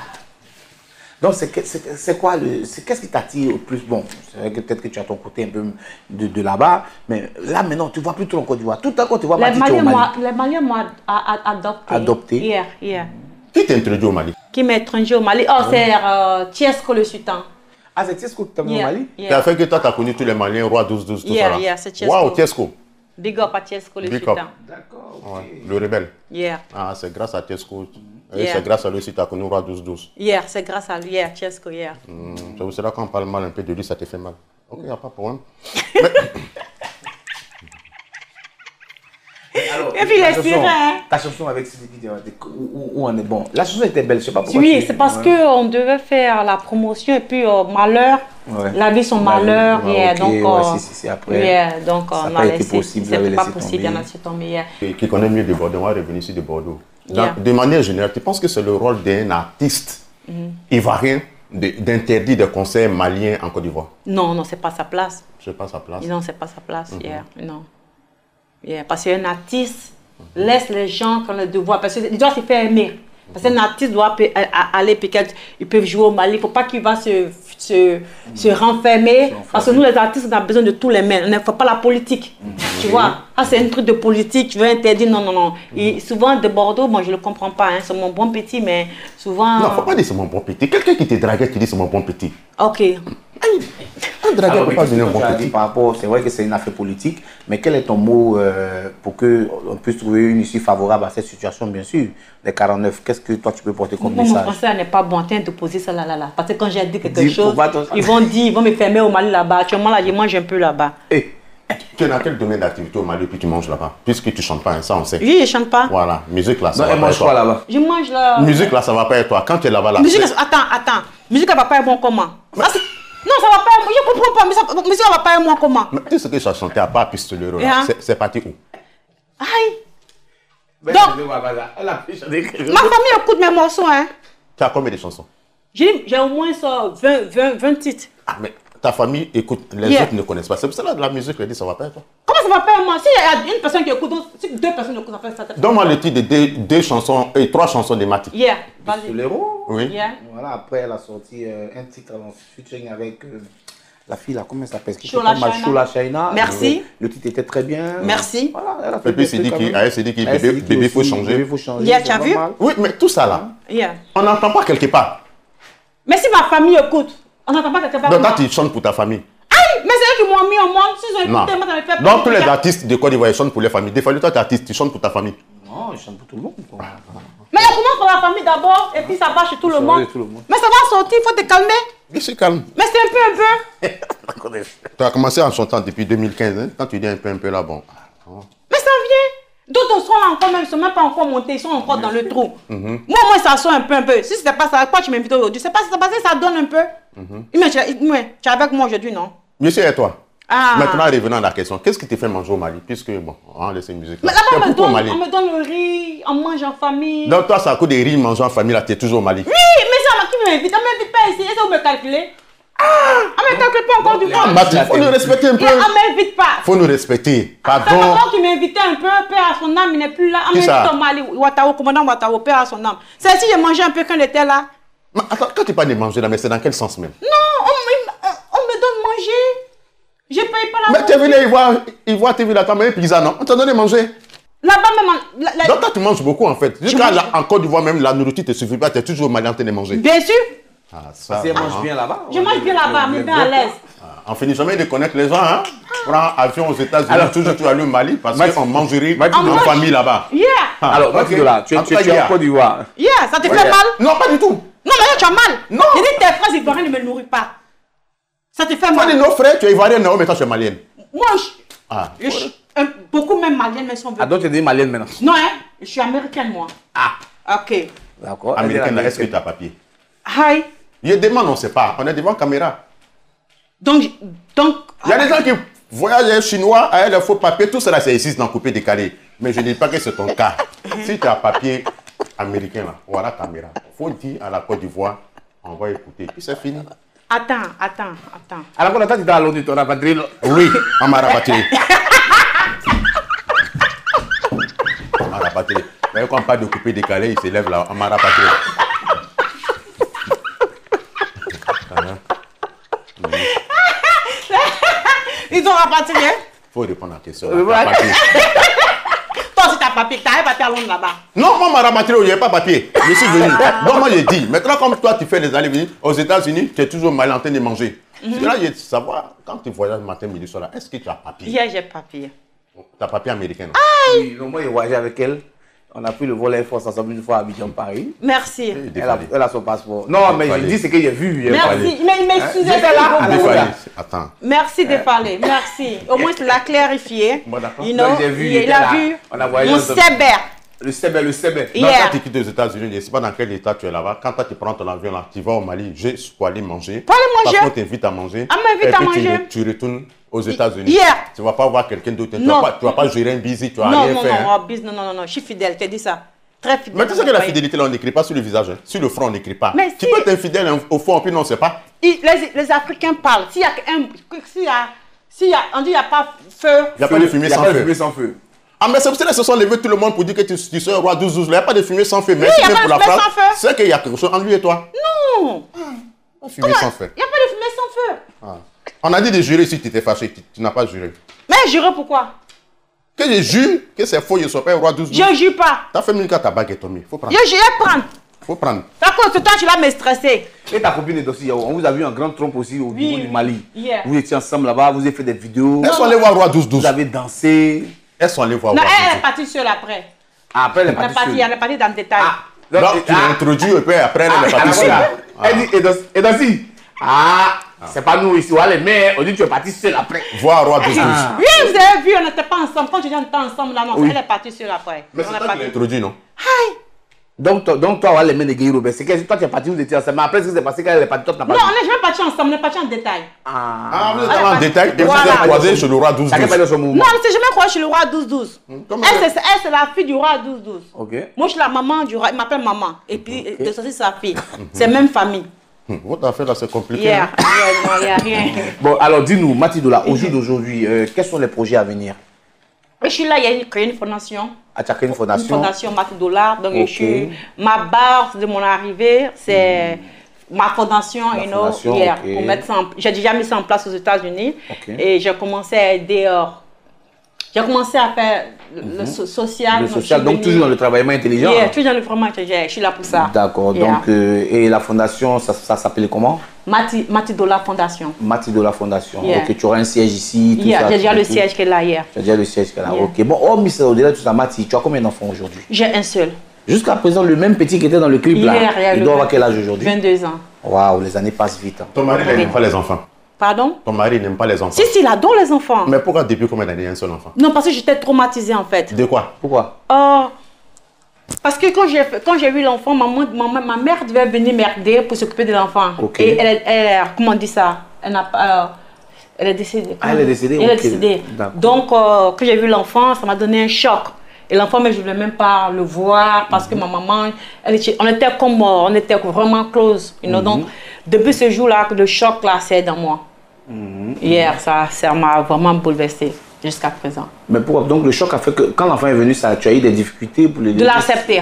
Donc, c'est quoi le. Qu'est-ce qui t'attire au plus? Bon, c'est vrai que peut-être que tu as ton côté un peu de, de là-bas, mais là maintenant, tu ne vois plus trop en Côte d'Ivoire. Tout à Côte d'Ivoire, les Maliens m'ont adopté. Adopté. Yeah, yeah. Qui t'a introduit au Mali? Qui m'a introduit au Mali? Oh, c'est euh, Tiesco le Sultan. Ah, c'est Tiesco qui t'a mis yeah, au Mali? Yeah. Ça fait que toi, tu as connu tous les Maliens, roi douze douze, tout yeah, ça là. Yeah, c'est Tiesco. Waouh, Tiesco. Big up à Tiesco le Big Sultan. D'accord. Okay. Ouais, le rebelle. Yeah. Ah, c'est grâce à Tiesco. Yeah. C'est grâce à lui que tu as connu roi douze douze. Yeah, c'est grâce à lui, yeah, Tiesco, yeah. Mm, c'est là qu'on parle mal un peu de lui, ça te fait mal. Ok, il n'y a pas de problème. Alors, et puis les sirènes. Ta chanson avec Sidiki, où, où on est bon. La chanson était belle, je sais pas pourquoi. Oui, c'est parce ouais. qu'on devait faire la promotion et puis euh, malheur, ouais. la vie son malheur. Ouais, yeah, okay, donc, ouais, euh, si, si, si, après, yeah, donc ça on a été laissé. C'était pas possible, on a laissé tomber. Yeah. Et qui connaît mieux de Bordeaux, on va revenir ici de Bordeaux. Dans, yeah. De manière générale, tu penses que c'est le rôle d'un artiste mm -hmm. ivoirien d'interdire des concerts maliens en Côte d'Ivoire? Non, non, c'est pas sa place. C'est pas sa place. Non, c'est pas sa place. Mm -hmm. yeah, non. Yeah, parce qu'un artiste mm-hmm. laisse les gens quand le devoir, parce qu'il doit se faire aimer. Parce qu'un artiste doit aller, peut-être, ils peuvent jouer au Mali. Il ne faut pas qu'il va se, se, mmh. se renfermer. Mmh. Parce que nous, les artistes, on a besoin de tous les mains. On ne fait pas la politique. Mmh. Tu vois, ah, c'est un truc de politique. Tu veux interdire, non, non, non. Mmh. Et souvent, de Bordeaux, moi, je ne le comprends pas. Hein. C'est mon bon petit, mais souvent... Non, il ne faut pas dire c'est mon bon petit. Quelqu'un qui te draguait, qui dit c'est mon bon petit. Ok. Un dragueur ne peut pas devenir un bon petit. Par rapport, c'est vrai que c'est une affaire politique, mais quel est ton mot euh, pour qu'on puisse trouver une issue favorable à cette situation, bien sûr, des quarante-neuf? Qu'est-ce que toi tu peux porter comme bon, message? Mon français n'est pas bon, tiens de poser ça là, là, là. Parce que quand j'ai dit quelque dis, chose, ils vont dire, ils vont me fermer au Mali là-bas. Actuellement, là, je mange un peu là-bas. Hey. Tu es dans quel domaine d'activité au Mali et puis tu manges là-bas? Puisque tu ne chantes pas, hein, ça on sait. Oui, je ne chante pas. Voilà, musique là, ça non, va pas être toi. là-bas. Je mange là. Musique là, ça va pas être toi. Quand tu es là-bas là. Musique, attends, attends. Musique, elle va pas être bon comment? Mais... Non, ça va pas être moi, je comprends pas, mais ça, mais ça va pas être moi comment? Mais tu sais ce que j'ai chanté à part Pistolero là, yeah. c'est parti où? Aïe! Donc, ma famille écoute mes morceaux, hein? Tu as combien de chansons? J'ai au moins vingt, vingt, vingt titres. Ah, mais ta famille écoute, les yeah. autres ne connaissent pas. C'est pour ça que la musique, elle dit ça va pas être toi. Comment ça va pas être moi? S'il y a une personne qui écoute, donc, si deux personnes écoutent, ça fait ça. Donne-moi le titre de deux, deux chansons et trois chansons de Mati. Yeah, vas-y. Oui. Yeah. Voilà, après elle a sorti euh, un titre en featuring avec euh, la fille là, comment elle s'appelle? Chola Shaina. Merci. Le, le titre était très bien. Merci. Voilà, elle a fait et puis c'est dit qu'il bébé, bébé faut changer. Bébé faut changer. Yeah, tu as vu? Oui, mais tout ça là, yeah. on n'entend pas quelque part. Mais si ma famille écoute, on n'entend pas quelque part. Donc là, tu chantes pour ta famille. Aïe, mais c'est eux qui m'ont mis au monde. Si ils ont écouté, moi, ça me fait. Donc tous les artistes de Côte d'Ivoire, ils chantent pour les familles. Des fois, toi, tu es artiste, tu chantes pour ta famille. Non, je chante pour tout le monde. Quoi. Mais il commence par la famille d'abord, et puis ça va chez tout le, monde. tout le monde. Mais ça va sortir, il faut te calmer. Je suis calme. Mais c'est un peu, un peu. Tu as commencé en chantant depuis deux mille quinze. Hein? Quand tu dis un peu, un peu là, bon. Mais ça vient. D'autres sont là encore, même, ils ne sont même pas encore montés, ils sont encore dans le trou. Mm-hmm. Moi, moi, ça sort un peu, un peu. Si ce n'était pas ça, pourquoi tu m'invites aujourd'hui? C'est pas ça, ça donne un peu. Mm-hmm. Mais tu, mais, tu es avec moi aujourd'hui, non? Monsieur et toi. Ah. Maintenant, revenons à la question. Qu'est-ce qui te fait manger au Mali? Puisque, bon, on va laisser la musique. Mais là-bas, on, me donne- on me donne le riz, on mange en famille. Donc, toi, c'est à cause des riz mangés en famille, là, tu es toujours au Mali. Oui, mais ça, qui m'invite? On ne m'invite pas ici. Est-ce que vous me calculez? Ah, on ne me calcule pas encore du Ah, tout. Mati, il faut nous respecter un peu. On ne m'invite pas. Il faut nous respecter. C'est Pardon. papa qui m'invitait un peu, père à son âme, il n'est plus là. On Qui ça? m'invite au Mali, Ouattao, commandant Ouattao, père à son âme. C'est si j'ai mangé un peu quand il était là. Mais attends, quand tu parles de manger là, mais c'est dans quel sens même? Non, on, on- on me donne manger. Je ne paye pas la Mais tu es venu, il voit, il voit, tu es venu là, tu as mangé pizza, non? On t'a donné à manger. Là-bas même, en- la- la- Donc toi, tu manges beaucoup en fait. Jusqu'à mange- là, en Côte d'Ivoire, même la nourriture ne te suffit pas, tu es toujours au Mali en train de manger. bien sûr, Ah, ça. Si elle mange vraiment. bien là-bas. je mange bien là-bas, mais bien à l'aise. Ah, on finit jamais de connaître les gens, hein? Prends avion aux États-Unis, Alors- toujours tu vas aller au Mali parce Mati- qu'on mangerait Mati- en On mange- famille là-bas. Yeah, Ah, Alors, ok. Mati Dola, tu es En tu tout es- cas, tu es il y a- en Côte d'Ivoire. yeah, ça te Ouais. fait mal? Non, pas du tout. Non, mais tu as mal. Non. J'ai dit tes frères ivoiriens ne me nourrissent pas. Ça te fait Toi, mal? nos frères, tu es ivoirien, non, mais toi, tu es malienne. Moi, je, Ah. je suis un- beaucoup même malienne, mais sont Ah, donc tu es des malienne maintenant. Non, hein, je suis américaine, moi. Ah, Ok. d'accord. Américaine, là, est-ce que tu as papier? Hi. Il demande, on ne sait pas. On est devant caméra. Donc, donc. Il y a des gens qui voyagent chinois avec le faux papier, tout cela c'est ici dans coupé décalé. Mais je ne dis pas que c'est ton cas. Si tu as papier américain, là, voilà la caméra. Il faut dire à la Côte d'Ivoire, on va écouter. Puis c'est fini. Attends, attends, attends. Alors, quand tu étais à Londres, tu as rapatrié. Oui, on m'a rapatrié. On m'a rapatrié. Mais quand on parle de coupé décalé, il s'élève là, on m'a rapatrié. Ils ont rapatrié. Il faut répondre à la question. là. Euh, voilà. T'as papier. Toi, si t'as papier, t'as pas à Londres là-bas. Non, moi, on m'a rapatrié, il n'y avait pas papier. Je suis venu. Donc, moi, j'ai dit, maintenant, comme toi, tu fais les allées-venues aux États-Unis, tu es toujours mal en train de manger. C'est là, je veux savoir, quand tu voyages matin, midi, soir, est-ce que tu as papier? Hier, j'ai papier. Tu as papier américain? là? Oui, donc moi, j'ai voyagé avec elle. On a pris le vol Air Force ensemble une fois à Abidjan, Paris. Merci. Il Elle a, fallait. elle a son passeport. Non, mais je fallait. dis ce que j'ai vu. hier. Merci. Mais il m'excusait, J'étais c'est là. là. Il Ah, fallait. voilà. Attends. Merci de parler. Merci. Au moins, tu l'as clarifié. Bon, d'accord. You know, Donc, j'ai vu, il il, était a là. vu On a voyagé mon ensemble. Sébert. Le Sébé, le Sébé. Donc, Hier. quand tu quittes les États-Unis, je ne sais pas dans quel état tu es là-bas. Quand toi, tu prends ton avion là, tu vas au Mali, je pour aller manger. Pour aller manger. Parce qu'on t'invite à manger. On m'invite et à puis tu manger. re- Tu, retournes aux États-Unis. Hier. Tu ne vas pas voir quelqu'un d'autre. Tu ne Non. vas, pas- tu vas pas gérer un busy, tu vas Non, rien non, faire. non, hein. oh, bis- non, non, non, non, je suis fidèle, tu as dit ça. Très fidèle. Mais tu sais que la fidélité, là, on n'écrit pas sur le visage. hein. Sur le front, on n'écrit pas. Mais tu si- peux être infidèle hein, au fond, puis non, on ne sait pas. Il- les, les Africains parlent. S'il y a un. S'il y a. S'il y a. On dit il n'y a pas feu. Il n'y a pas de fumée Il y a sans pas de feu. fumée sans feu. Ah, mais c'est pour ça qu'ils se sont levés tout le monde pour dire que tu, tu seras roi douze douze. Il n'y a pas de fumée sans feu. Mais Oui, si il y a même pas pour de la fumée France, sans feu. c'est qu'il y a quelque chose entre lui et toi. Non. Pas de fumée sans feu. Il n'y a pas de fumée sans feu. Ah. On a dit de jurer si tu étais fâché. Tu, tu n'as pas juré. Mais jure pourquoi? Que je jure que c'est faux, je ne sois pas roi douze douze. Je jure pas. Tu as fait mille cas, ta bague est tombée. Il faut prendre. Je jure prendre. faut prendre. D'accord, c'est toi, tu vas me stresser. Et ta copine est aussi. On vous a vu en grande trompe aussi au niveau Oui, du Mali. yeah. Vous étiez ensemble là-bas, vous avez fait des vidéos. Elles sont allées voir roi douze douze. Vous avez dansé. Elles sont allées voir Non, roi elle est douze partie seule après. Après, elle est Elle est partie partie, seule. elle est partie dans le détail. Ah, douze. donc, Donc, tu ah, l'as introduit et puis après, elle est ah, partie ah, seule. voilà. Ah. Elle dit, et dans- et dans si. Ah, c'est pas nous ici, allez, mais on dit que tu es parti seule après. Voir roi douze douze. Ah. Oui, vous avez vu, on n'était pas ensemble. Quand je dis on était ensemble, là, non, Oui. elle est partie seule après. Mais On c'est est toi qui parti. l'as introduit, non? Hi. Donc, toi, donc toi, on va les mains de Guy Robert. C'est que toi, tu es parti, vous étiez ensemble. Mais après, ce qui s'est passé, quand elle est partie, toi, tu n'as pas Non, vu. on n'est jamais parti ensemble, on est parti en détail. Ah, Ah, vous êtes Elle est allés en partie- détail et vous Voilà. êtes croisés chez le roi douze chacun douze. parle de son mouvement. Non, on s'est jamais croisé chez le roi douze douze. Comment Elle, elle- c'est elle, c'est la fille du roi douze douze. Ok. Moi, je suis la maman du roi. Il m'appelle maman. Et puis, c'est aussi sa fille. C'est même famille. Hum, Votre affaire là, c'est compliqué. Yeah. hein. Yeah, non, il n'y a rien. Bon, alors dis-nous, Matidola, au jour d'aujourd'hui, euh, quels sont les projets à venir? Je suis là, il y a une, créé une fondation. À créé une Une fondation. fondation Mati Dollar. Donc, Ok. je suis, ma base de mon arrivée, c'est ma fondation, La you know, fondation, yeah, ok. pour mettre ça en- j'ai déjà mis ça en place aux États-Unis. Ok. Et j'ai commencé à aider. euh, j'ai commencé à faire le, le so- social. Le donc, social, je suis donc venue- toujours dans le travaillement intelligent. Yeah, hein? toujours dans le vraiment intelligent. Je suis là pour ça. D'accord, Yeah. donc, euh, et la fondation, ça, ça s'appelait comment? Mati, Mati Dollar Fondation. Matidola Fondation. Yeah. Ok, tu auras un siège ici, tout Yeah, ça. j'ai déjà tout, le tout. siège qui est là hier. Tu as déjà le siège qu'elle a. Yeah. Ok, bon, oh, mais c'est au-delà de tout ça, Mati, tu as combien d'enfants aujourd'hui? J'ai un seul. Jusqu'à présent, le même petit qui était dans le clip là, Hier, hier, il le doit avoir vingt- quel âge aujourd'hui? vingt-deux ans. Waouh, les années passent vite. hein. Ton mari il n'aime pas les enfants. Pardon? Ton mari n'aime pas les enfants. Si, si, il adore les enfants. Mais pourquoi depuis combien d'années un seul enfant? Non, parce que j'étais traumatisée en fait. De quoi? Pourquoi? Oh, parce que quand j'ai quand j'ai eu l'enfant, maman, maman, ma mère devait venir m'aider pour s'occuper de l'enfant. Ok. Et elle, elle, comment on dit ça? Elle n'a pas. euh, Elle est décédée. Ah, elle est décédée. Elle okay. est décédée. Donc, euh, quand j'ai vu l'enfant, ça m'a donné un choc. Et l'enfant, mais je ne voulais même pas le voir parce mm-hmm. que ma maman, elle était, on était comme, on était vraiment close. You know? Mm-hmm. Donc, depuis ce jour-là, le choc là, c'est dans moi. Mm-hmm. Hier, ça, ça m'a vraiment bouleversée jusqu'à présent. Mais pourquoi? Donc, le choc a fait que quand l'enfant est venu, ça, tu as eu des difficultés pour le de l'accepter.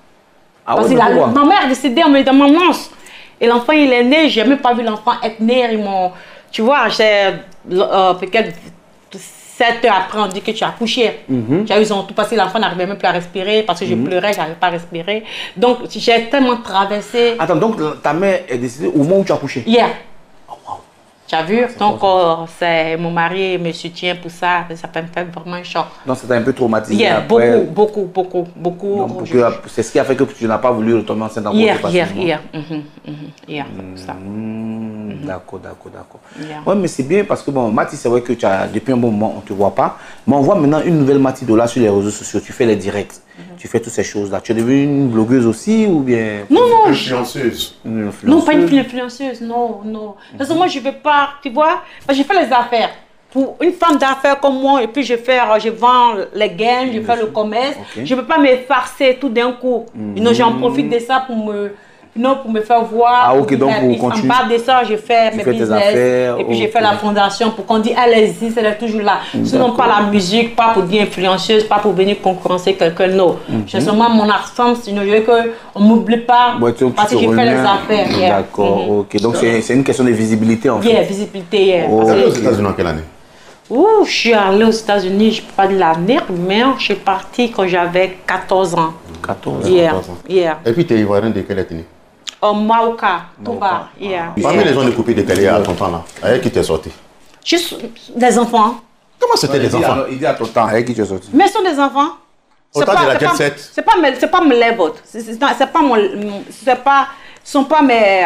Ah parce ouais, que la, ma mère est décédée, on me dit dans mon once. Et l'enfant, il est né, je n'ai même pas vu l'enfant être né. Ils m'ont, tu vois, j'ai euh, peut-être sept heures après, on dit que tu as accouché. Mm-hmm. Ils ont tout passé, l'enfant n'arrivait même plus à respirer parce que je mm-hmm. pleurais, je n'arrivais pas à respirer. Donc, j'ai tellement traversé. Attends, donc ta mère est décédée au moment où tu as accouché? Hier. Yeah. Oh, wow. Tu as vu? Donc, euh, mon mari me soutient pour ça. Ça me fait vraiment un choc. Donc, ça t'a un peu traumatisé? Yeah, après. beaucoup, beaucoup, beaucoup, beaucoup. Je... C'est ce qui a fait que tu n'as pas voulu retomber enceinte encore? Hier, hier, hier. Hier, ça. Mmh, d'accord, d'accord, d'accord. Yeah. Oui, mais c'est bien parce que, bon, Mathie, c'est vrai que tu as, depuis un bon moment, on ne te voit pas. Mais on voit maintenant une nouvelle Mathie Dola sur les réseaux sociaux. Tu fais les directs, mm-hmm. tu fais toutes ces choses-là. Tu es devenue une blogueuse aussi ou bien? Non, non. Une influenceuse. Une influenceuse. Non, pas une influenceuse, non, non. Parce que moi, je ne veux pas, tu vois, j'ai fait les affaires. Pour une femme d'affaires comme moi, et puis je, fais, je vends les gains, je fais le commerce, okay. Je ne peux pas m'effarcer tout d'un coup. Mm-hmm. J'en profite de ça pour me... Non, pour me faire voir. Ah, ok, donc pour continuer. En bas de ça, je fais mes business. Affaires, et puis, okay. j'ai fait la fondation pour qu'on dise, allez-y, c'est toujours là. Sinon, pas la musique, pas pour dire influenceuse, pas pour venir concurrencer quelqu'un, non. Mm-hmm. J'ai seulement mon accent, sinon je veux qu'on ne m'oublie pas ouais, parce que j'ai fait les affaires. Yeah. D'accord, mm-hmm. ok. Donc, c'est une question de visibilité, en fait. Yeah, visibilité, yeah. Oh. Tu es allée aux États-Unis en quelle année? Ouh, je suis allée aux États-Unis, je ne peux pas de l'année, mais je suis partie quand j'avais quatorze ans. quatorze ans. Yeah. Yeah. Et puis, tu es ivoirienne de quelle ethnie? Oh, Mauka, Touba, yeah. Parmi yeah. les gens de Coupé de Calais à ton temps là, avec qui tu es sorti? Juste des enfants. Comment c'était des enfants? Il dit à ton temps, avec qui tu es sorti? Mais ce sont des enfants. Au temps de la jet set. C'est pas mes, c'est pas mes votes. C'est pas mon, c'est pas, sont pas mes,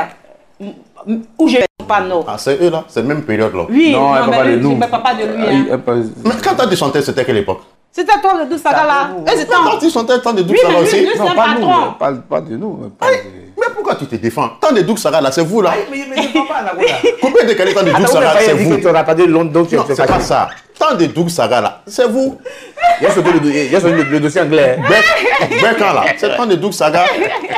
où je pas non. Ah, c'est eux là, c'est la même période là. Oui, non, non, elle mais pas lui, de nous. Mais papa de lui. Hein. Mais quand tu as chanté, c'était quelle époque? C'était toi de Doux Saga là. Quand tu chantais, tant de Doux Saga aussi. Oui, mais non, pas nous, pas, pas de nous. Pas Aïe, de... Mais pourquoi tu te défends? Tant de Doux Saga là, c'est vous là. Aïe, mais mais je ne pas là. Combien de Calais tant de Doux Saga, c'est vous? Tu as attendu longtemps, donc tu non, c'est pas ça. Tant de Doux Saga là, c'est vous. Il y a sorti le, le dossier anglais. Berkan là, c'est tant de Doux Saga.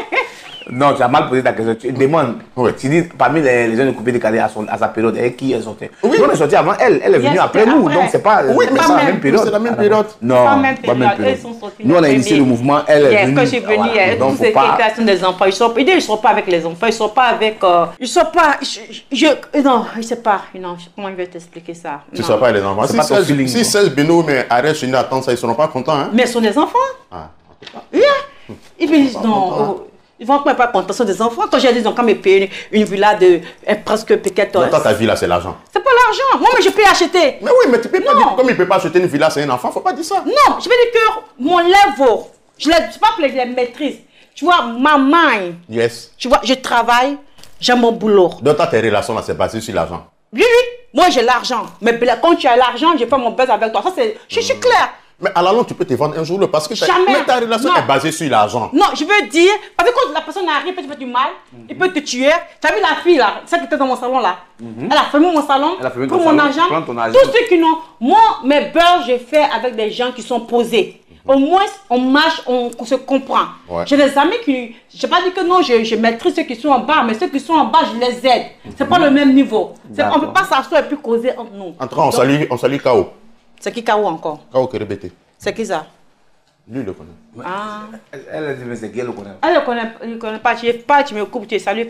Non, tu as mal posé ta question. Tu demandes, oui. Tu dis parmi les, les gens de Coupé de Calais à, son, à sa période, avec qui elle sortait? Oui. Nous, on est sorti avant elle, elle est venue yes, après nous, après. Donc c'est pas, oui, mais pas la même période. C'est la même période. Non, pas même période. Pas même période. Nous, on a initié le mouvement, elle est venue. Quand je suis venue, voilà. Donc, c'est la création des enfants. Ils sont, ils ne sont pas avec les enfants, ils ne sont pas avec. Euh, ils ne sont pas. Je, je, non, je ne sais pas. Non, comment je vais t'expliquer ça? Tu ne sais pas les enfants. Si seize Beno, mais arrête, je n'ai attendre ça, ils ne seront pas contents. Hein? Mais ce sont des enfants. Ah, oui. Ils disent non. Ils vont même pas contents, ce sont des enfants. Quand j'ai dit, ils ont quand même payé une, une villa de eh, presque peut-être. Attends, ta villa, c'est l'argent. C'est pas l'argent. Moi, mais je peux acheter. Mais oui, mais tu peux pas dire, comme il ne peut pas acheter une villa, c'est un enfant, faut pas dire ça. Non, je veux dire que mon level, je ne sais pas pour les maîtrises. Tu vois, ma main. Yes. Tu vois, je travaille, j'ai mon boulot. Donc, tes relations, là, c'est basé sur l'argent. Oui, oui. Moi, j'ai l'argent. Mais quand tu as l'argent, je fais mon buzz avec toi. Ça, c'est. Je suis claire. Mais à la longue, tu peux te vendre un jour parce que ta, mais ta relation non. est basée sur l'argent. Non, je veux dire, parce que quand la personne arrive, peut te faire du mal, mm-hmm. il peut te tuer. Tu as vu la fille là, celle qui était dans mon salon là, mm-hmm. elle a fermé mon salon pour mon argent. Tous ceux qui n'ont. Moi, mes beurres, je fais avec des gens qui sont posés. Mm-hmm. Au moins, on marche, on, on se comprend. Ouais. J'ai des amis qui. Je n'ai pas dit que non, je, je maîtrise ceux qui sont en bas, mais ceux qui sont en bas, je les aide. Mm-hmm. C'est pas le même niveau. On ne peut pas s'asseoir et puis causer entre nous. En tout cas, on salue, on salue K O. C'est qui K O encore? K O Kerebete. C'est qui ça? Lui, il le connaît. Ah. Elle, elle a dit, mais c'est qui elle le connaît? Elle ne connaît, il connaît pas. Tu es pas, tu me coupes, tu salues.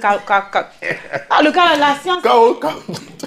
Ah, le gars, la science. K O, K O.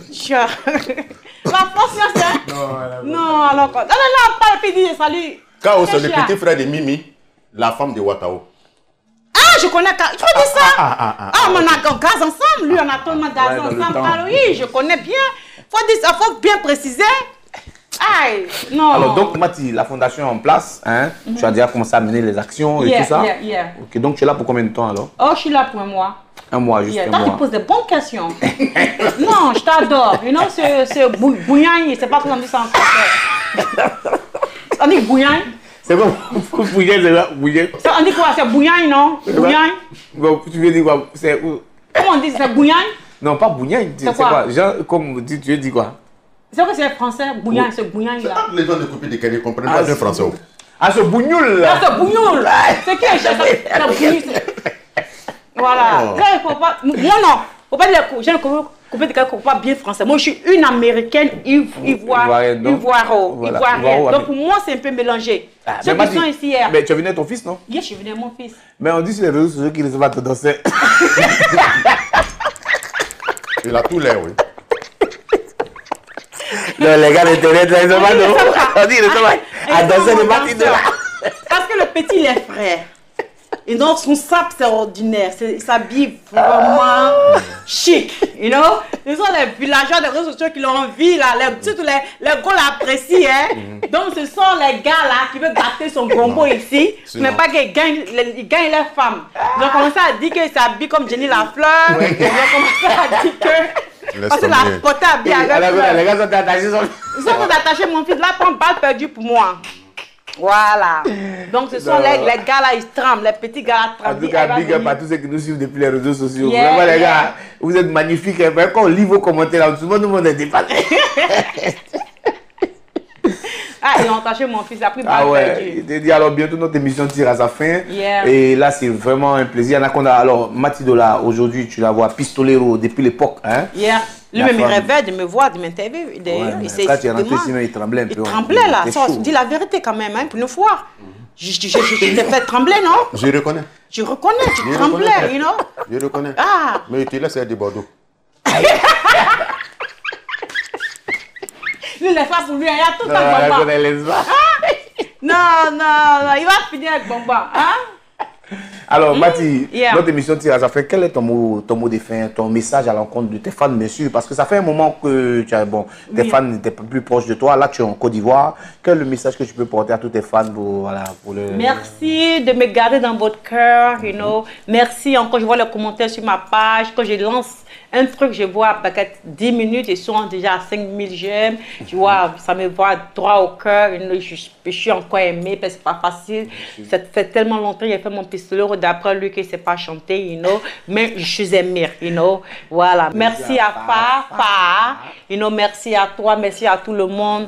La fausse science, hein? Non, non, alors. Non, non, non, pas le petit, salut. K O, c'est le petit frère de Mimi, la femme de Watao. Ah, je connais. Tu veux dire ça? Ah, ah, ah, ah, on a gaz ensemble. Lui, on a tellement de gaz ensemble. Alors, oui, je connais bien. Faut dire ça, faut bien préciser. Aïe, non. Alors, donc, Mathie, la fondation est en place, hein? Mm-hmm. Tu as déjà commencé à mener les actions et yeah, tout ça? Yeah, yeah. Ok, donc tu es là pour combien de temps alors? Oh, je suis là pour un mois. Un mois, juste yeah. un Toi, mois. tu poses des bonnes questions. Non, je t'adore. You know, c'est bouillant, c'est pas comme on dit ça en français. On dit bouillant. C'est bon, bouillant, c'est là, bouillant. On dit quoi? C'est bouillant, non? Bouillant. Tu veux dire quoi? Comment on dit? C'est bouillant? Non, pas bouillant. C'est quoi? quoi? Genre, comme tu veux dire quoi? C'est vrai que c'est français, bouillant, ce bouillant là. Quand les gens ne copient des Kenya, ils comprennent pas de français. Ah, ce bougnoul Ah, là. ce bougnoul. C'est qui ça? C'est bougnoul. Voilà. Là, il faut pas. Moi, non. Faut pas dire que je ne copie de quelqu'un qui ne parle pas bien français. Moi, je suis une américaine ivoire, Ivoirienne, donc. ivoiro, Voilà. ivoirienne. Ivoiro, Donc, pour moi, c'est un peu mélangé. Ah, Ceux mais qui Mati, sont ici hier. Mais tu es venu avec ton fils, non? Hier, je suis venue avec mon fils. Mais on dit sur les réseaux sociaux qu'il ne sait pas te danser. Il a tout l'air, oui. Non, les gars d'Internet, là, ils ne savent pas, non? On dit, ils ne savent pas. À danser le matin de là. Parce que le petit, il est frère. Et donc, son sap, c'est ordinaire. Il s'habille vraiment chic, you know? Ce sont les villageois des réseaux sociaux qui l'ont vu, là. Les, surtout les, les gars l'apprécient, hein? Donc, ce sont les gars, là, qui veulent gâter son gombo ici. Mais pas qu'ils gagnent, ils gagnent les femmes. Ils ont commencé à dire qu'ils s'habillent comme Jenny Lafleur. Ils ont commencé à dire que... Parce que la pote habillée avec fleurs. Les gars sont attachés. Ils sont attachés, mon fils. Là, prend balle perdue pour moi. Voilà. Donc, ce sont les, les gars là, ils tremblent, les petits gars là En tremblent. tout cas, big up à tous ceux qui nous suivent depuis les réseaux sociaux. Yeah, Vraiment, les yeah. gars, vous êtes magnifiques. Hein. Quand on lit vos commentaires là, tout le monde est dépassé. Ah, ils ont attaché mon fils, il a pris balle Ah ouais, perdue. il te dit alors bientôt notre émission tire à sa fin. Yeah. Et là, c'est vraiment un plaisir. Anaconda, alors, Matidola, aujourd'hui, tu la vois pistolero depuis l'époque. Hein? Hier, La lui-même, il femme. rêvait de me voir, de m'interviewer. Ouais, D'ailleurs, mais il s'est quand tu es rentré, demandé. sinon, il tremblait un peu. Il tremblait là, Il était ça, chaud. dis la vérité quand même, hein, pour une fois. Je, je, je, je t'ai fait trembler, non? Je reconnais. Tu reconnais, tu Je tremblais, reconnais. you know? Je reconnais. Ah! Mais il te laisse des Bordeaux. Lui, il est ça pour lui, il y a tout Non, un Anaconda, bonbon. elle laisse pas. Non, non, non, il va finir avec bonbon, hein? Alors, Mati, Yeah. notre émission tire à sa fin. Quel est ton mot, ton mot de fin, ton message à l'encontre de tes fans, bien sûr? Parce que ça fait un moment que tu as, bon, tes Oui. fans étaient plus proches de toi. Là, tu es en Côte d'Ivoire. Quel est le message que tu peux porter à tous tes fans pour, voilà, pour le... Merci de me garder dans votre cœur, you know. Merci encore, je vois les commentaires sur ma page. Quand je lance un truc, je vois peut-être dix minutes, ils sont déjà à cinq mille j'aime. Tu vois, ça me va droit au cœur. You know, je, je suis encore aimée parce que c'est pas facile. Ça fait tellement longtemps que j'ai fait mon pistolet d'après lui qu'il ne sait pas chanter, you know. Mais je suis aimée, you know. Voilà. Merci à Papa, you know. Merci à toi, merci à tout le monde.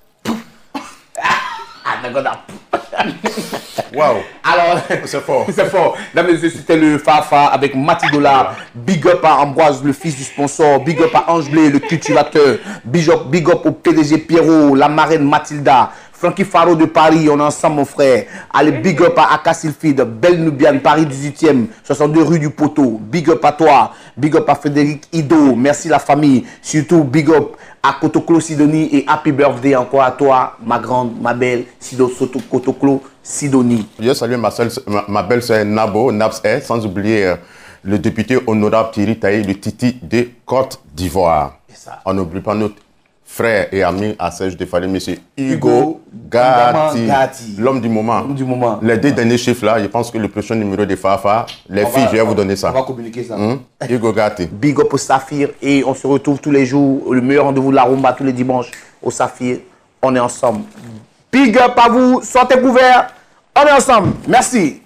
Anaconda. Waouh. Alors, C'est fort. c'est fort. Mesdames et messieurs, c'était le Fafa avec Matidola. Big up à Ambroise, le fils du sponsor. Big up à Ange Blé, le cultivateur. Big up, big up au P D G Pierrot, la marraine Mathilda. Francky Faro de Paris, on est ensemble, mon frère. Allez, big up à Aka Sylphide, Belle Nubiane, Paris dix-huitième, soixante-deux rue du Poteau. Big up à toi. Big up à Frédéric Ido. Merci la famille. Surtout, big up à Kotoklo Sidonie et happy birthday encore à toi, ma grande, ma belle Sido Soto Kotoklo Sidonie. Je salue ma, seule- ma, ma belle-sœur Nabo, Nabs Air, sans oublier euh, le député honorable Thierry Taï, le Titi de Côte d'Ivoire. ça. On n'oublie pas notre frère et ami à Serge de Fallait, monsieur Hugo Hugo Gatti, Gatti. l'homme du moment. L'homme du moment. Les deux derniers chiffres là, je pense que le prochain numéro de Fafa, les On filles, va- je vais vous donner ça. On va communiquer ça. Hum? Hugo Gatti. Big up au Saphir et on se retrouve tous les jours. Le meilleur rendez-vous de la rumba tous les dimanches au Saphir. On est ensemble. Big up à vous. Sortez couverts. On est ensemble. Merci.